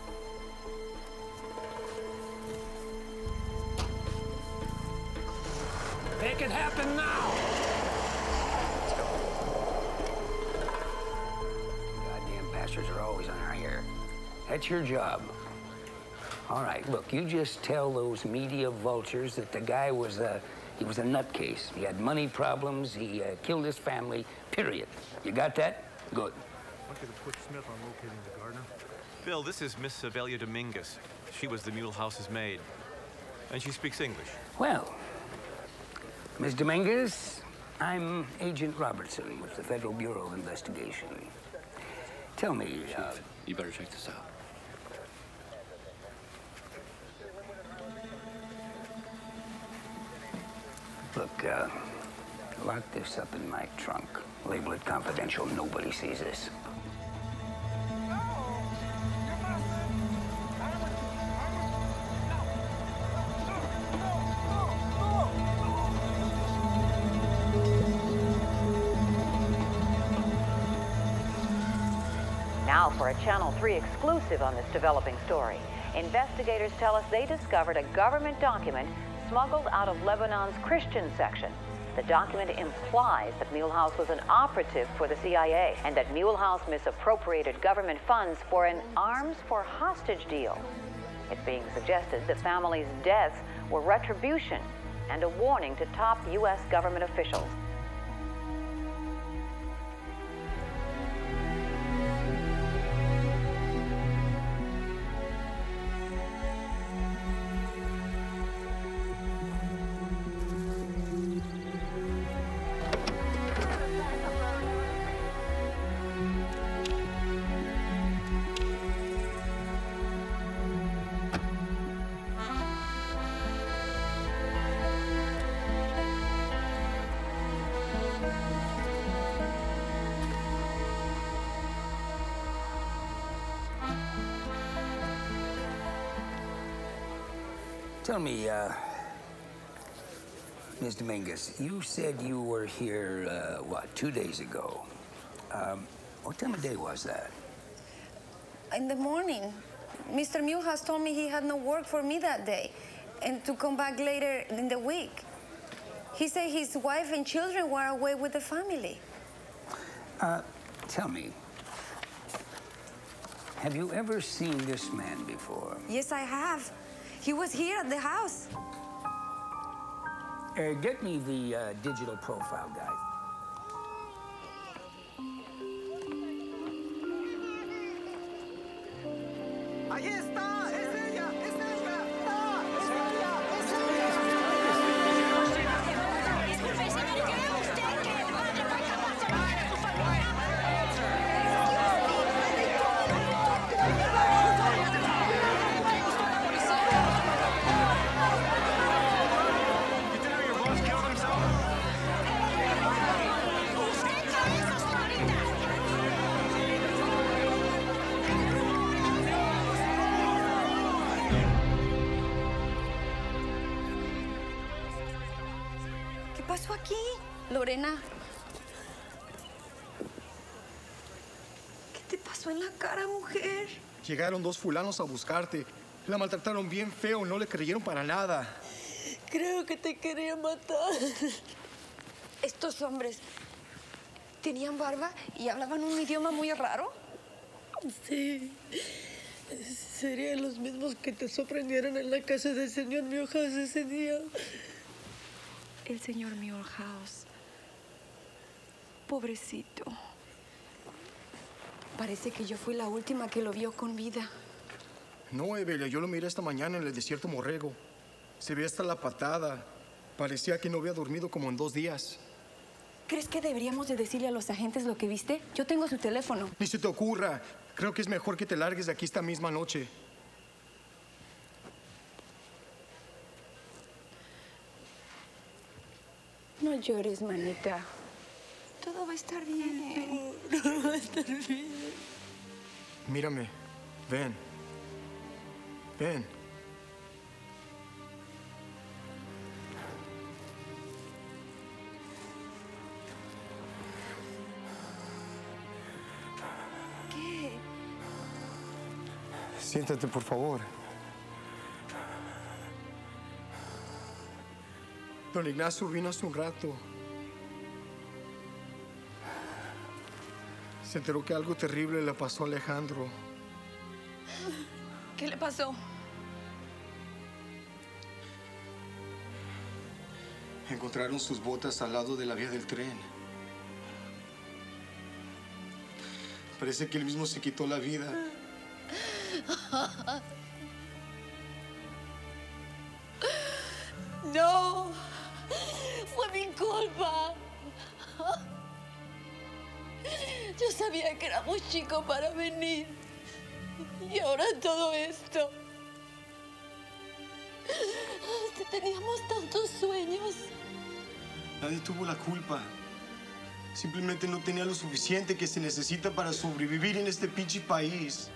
Make it happen now! Goddamn bastards are always on our hair. That's your job. All right, look, you just tell those media vultures that the guy was a, he was a nutcase. He had money problems, he uh, killed his family, period. You got that? Good. What could have put Smith on locating the gardener? Bill, this is Miss Avelia Dominguez. She was the Mulehouse's maid. And she speaks English. Well, Miss Dominguez, I'm Agent Robertson with the Federal Bureau of Investigation. Tell me, uh, You better check this out. look, uh, lock this up in my trunk. Label it confidential. Nobody sees this. Now for a Channel three exclusive on this developing story. Investigators tell us they discovered a government document smuggled out of Lebanon's Christian section. The document implies that Mulehaus was an operative for the C I A and that Mulehaus misappropriated government funds for an arms for hostage deal. It's being suggested the family's deaths were retribution and a warning to top U S government officials. Tell me, uh, Miz Dominguez, you said you were here, uh, what, two days ago? Um, what time of day was that? In the morning. Mister Mulehaus told me he had no work for me that day and to come back later in the week. He said his wife and children were away with the family. Uh, tell me, have you ever seen this man before? Yes, I have. He was here at the house. Uh, get me the uh, digital profile guide. Ahí está, es ella, es ella. Ah, es ella, es Disculpe, señor, ¿cree usted que el padre fue capaz de matar a su familia? ¿Qué pasó aquí? Lorena. ¿Qué te pasó en la cara, mujer? Llegaron dos fulanos a buscarte. La maltrataron bien feo, no le creyeron para nada. Creo que te quería matar. Estos hombres tenían barba y hablaban un idioma muy raro. Sí. Serían los mismos que te sorprendieron en la casa del señor Mulehaus ese día. El señor Mulehaus. Pobrecito. Parece que yo fui la última que lo vio con vida. No, Evelia, yo lo miré esta mañana en el desierto Morrego. Se ve hasta la patada. Parecía que no había dormido como en dos días. ¿Crees que deberíamos de decirle a los agentes lo que viste? Yo tengo su teléfono. Ni se te ocurra. Creo que es mejor que te largues de aquí esta misma noche. No llores, manita. Todo va a estar bien. No va a estar bien. Mírame. Ven. Ven. ¿Qué? Siéntate, por favor. Don Ignacio vino hace un rato. Se enteró que algo terrible le pasó a Alejandro. ¿Qué le pasó? Encontraron sus botas al lado de la vía del tren. Parece que él mismo se quitó la vida. No, fue mi culpa. Yo sabía que era muy chico para venir. Y ahora todo esto. Teníamos tantos sueños. Nadie tuvo la culpa. Simplemente no tenía lo suficiente que se necesita para sobrevivir en este pinche país.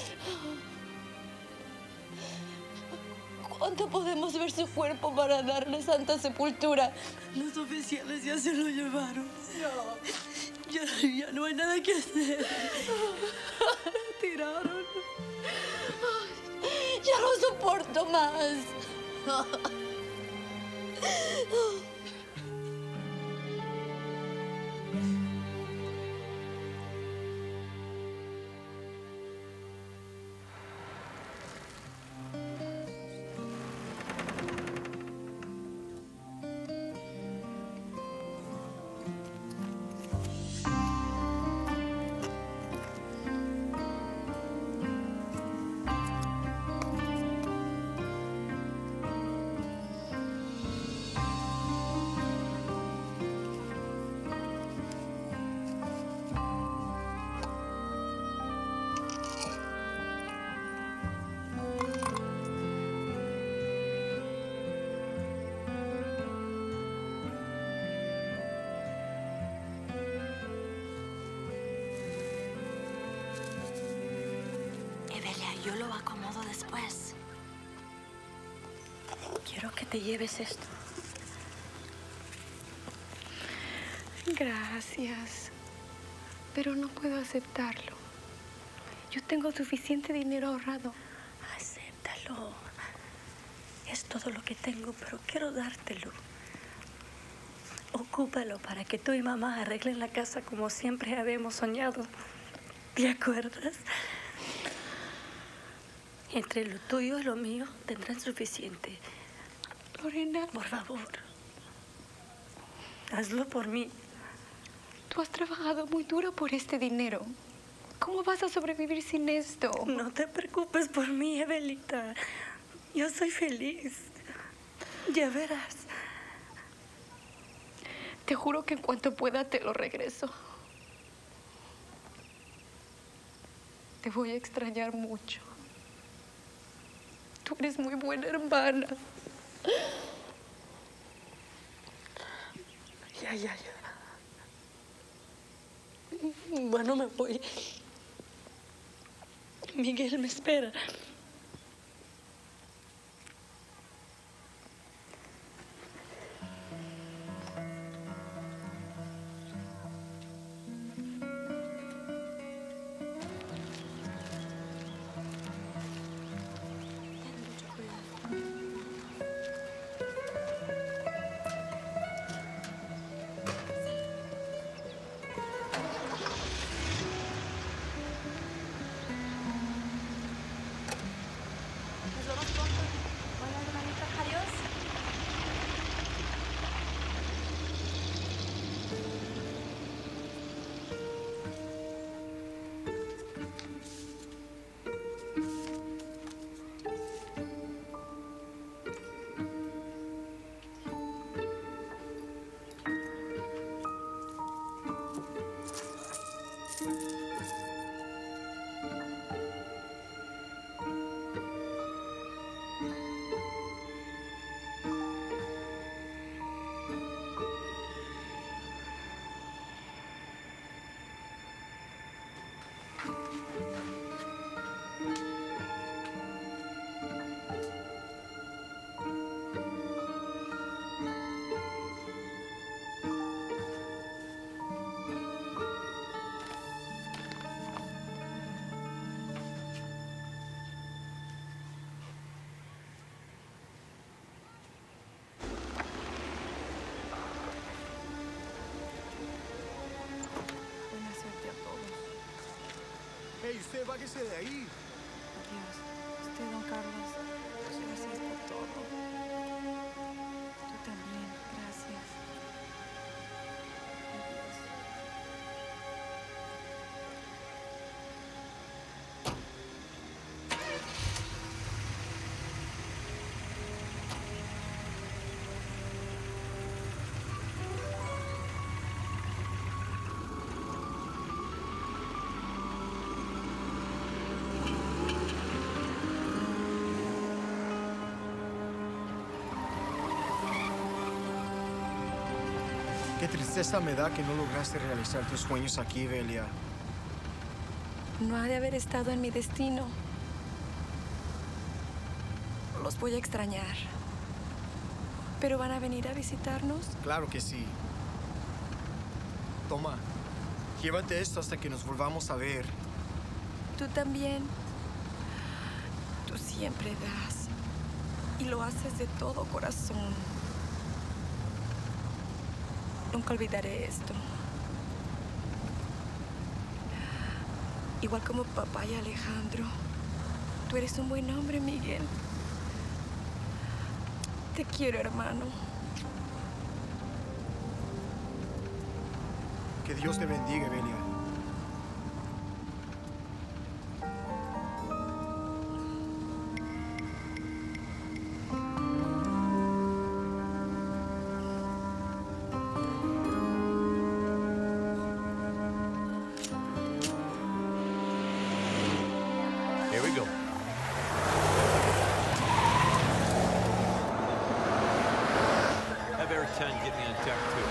¿Cuándo podemos ver su cuerpo para darle santa sepultura? Los oficiales ya se lo llevaron. No. Ya, ya no hay nada que hacer. Tiraron. Ya no soporto más. Yo lo acomodo después. Quiero que te lleves esto. Gracias, pero no puedo aceptarlo. Yo tengo suficiente dinero ahorrado. Acéptalo. Es todo lo que tengo, pero quiero dártelo. Ocúpalo para que tú y mamá arreglen la casa como siempre habíamos soñado. ¿Te acuerdas? Entre lo tuyo y lo mío tendrán suficiente. Lorena. Por favor. Hazlo por mí. Tú has trabajado muy duro por este dinero. ¿Cómo vas a sobrevivir sin esto? No te preocupes por mí, Evelita. Yo soy feliz. Ya verás. Te juro que en cuanto pueda te lo regreso. Te voy a extrañar mucho. Tú eres muy buena hermana. Ya, ya, ya. Bueno, me voy. Miguel me espera. ¡Hey, usted, bájese de ahí! Adiós. Usted, don Carlos. Gracias por todo. Tú también. Gracias. Adiós. Qué tristeza me da que no lograste realizar tus sueños aquí, Velia. No ha de haber estado en mi destino. Los voy a extrañar. ¿Pero van a venir a visitarnos? Claro que sí. Toma, llévate esto hasta que nos volvamos a ver. Tú también. Tú siempre das. Y lo haces de todo corazón. Nunca olvidaré esto. Igual como papá y Alejandro. Tú eres un buen hombre, Miguel. Te quiero, hermano. Que Dios te bendiga, Velia. Here we go. Have Air ten get me on deck two.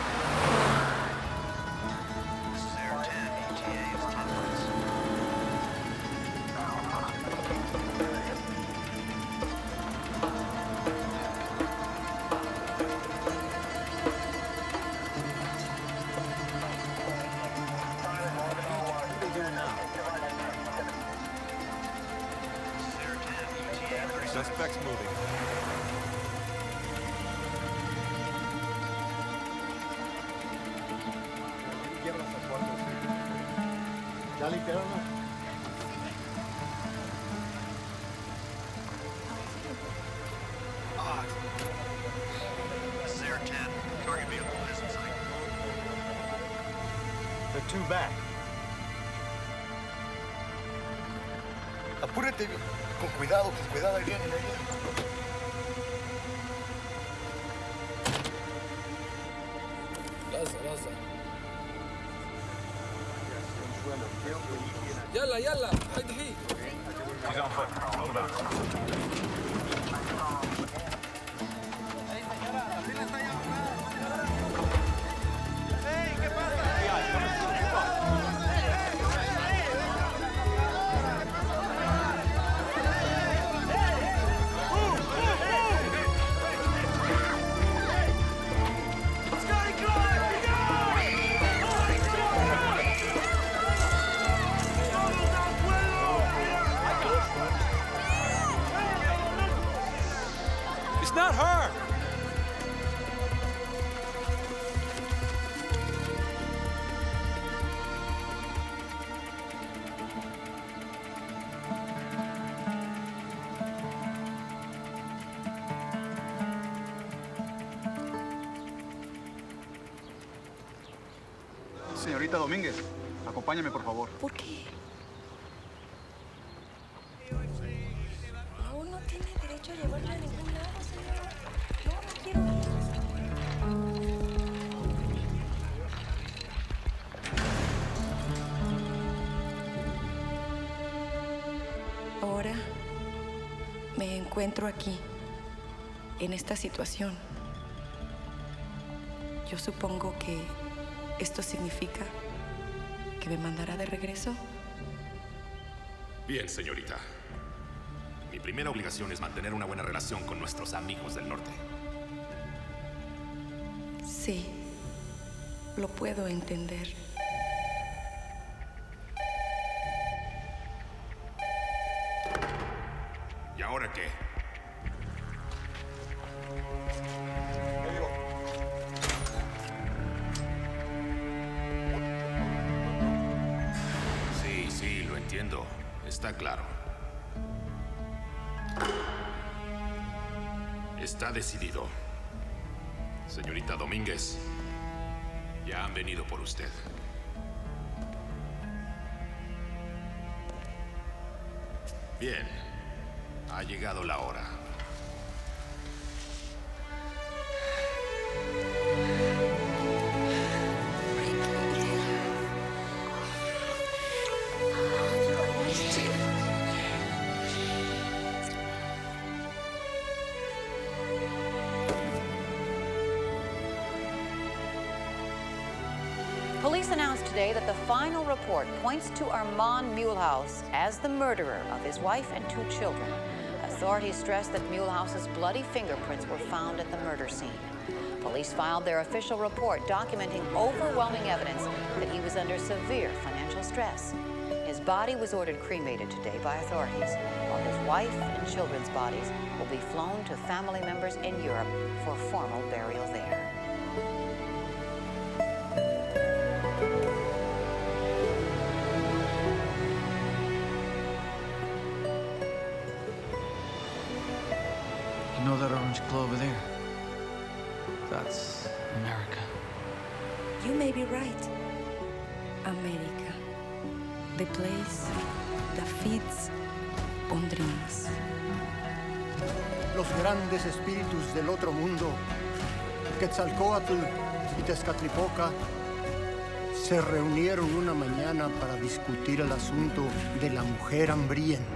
This is Air ten. E T A is ten minutes. Suspects moving. ¿Ya limpiaron? Ah, this is Air ten. Target vehicle is in sight. The two back. Apúrate, con cuidado, con cuidado, ahí vienen, ahí vienen. لحظة لحظة يلا يلا حد هي He's on foot. Hold on. It's not her! Señorita Domínguez, acompáñame, por favor. ¿Por qué? No, no tiene derecho a llevarme a ningún lado, señor. No, no quiero ir. Ahora me encuentro aquí, en esta situación. Yo supongo que esto significa que me mandará de regreso. Bien, señorita. Mi primera obligación es mantener una buena relación con nuestros amigos del norte. Sí, lo puedo entender. ¿Y ahora qué? Sí, sí, lo entiendo. Está claro. Está decidido. Señorita Domínguez, ya han venido por usted. Bien, ha llegado la hora. Police announced today that the final report points to Armand Muehlhaus as the murderer of his wife and two children. Authorities stressed that Muehlhaus's bloody fingerprints were found at the murder scene. Police filed their official report documenting overwhelming evidence that he was under severe financial stress. His body was ordered cremated today by authorities, while his wife and children's bodies will be flown to family members in Europe for formal burial there. You know that orange glow over there? That's America. You may be right. America. The place that feeds on dreams. Los grandes espíritus del otro mundo, Quetzalcóatl y Tezcatlipoca, se reunieron una mañana para discutir el asunto de la mujer hambrienta.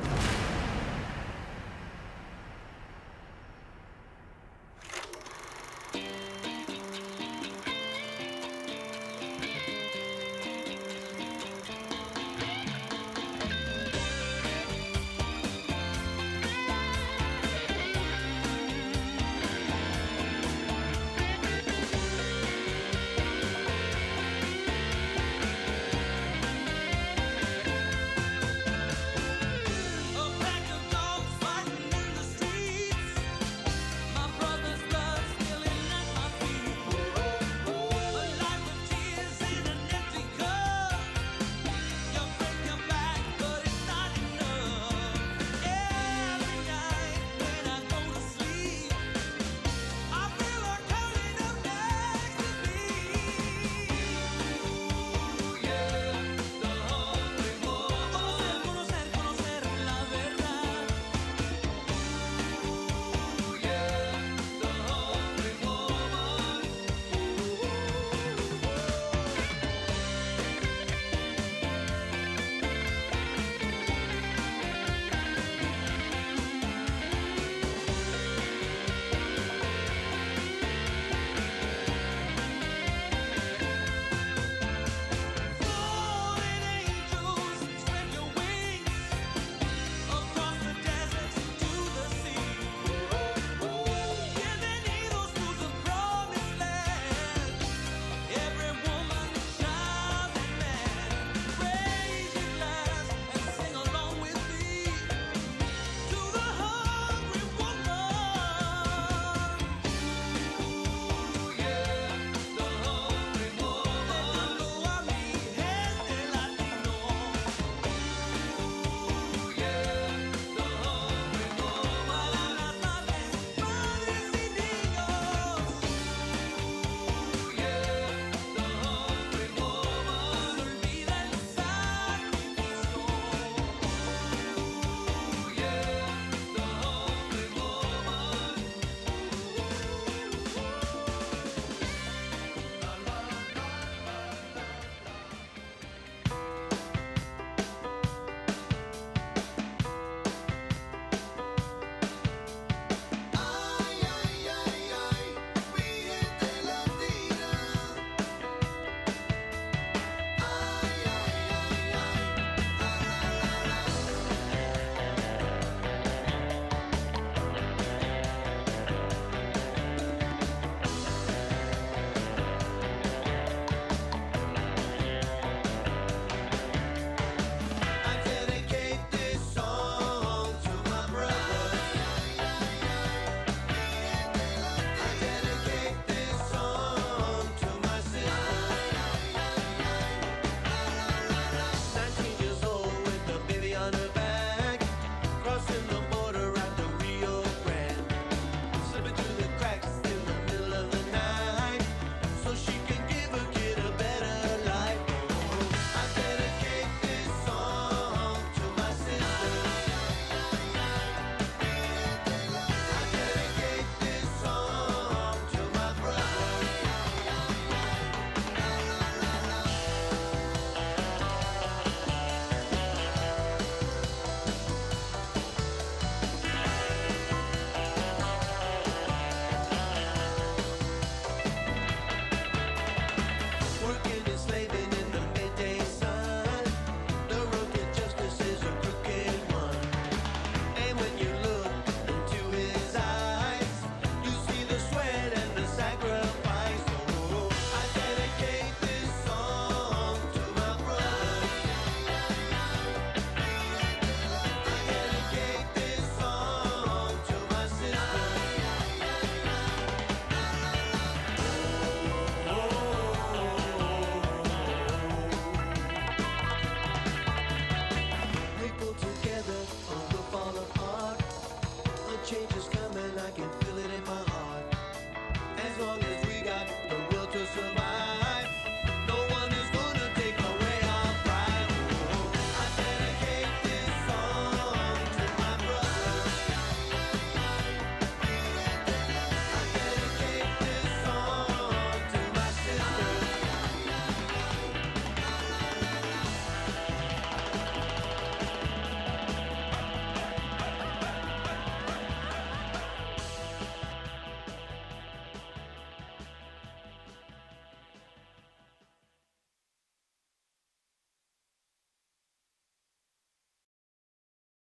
Up change is coming, I can feel it in my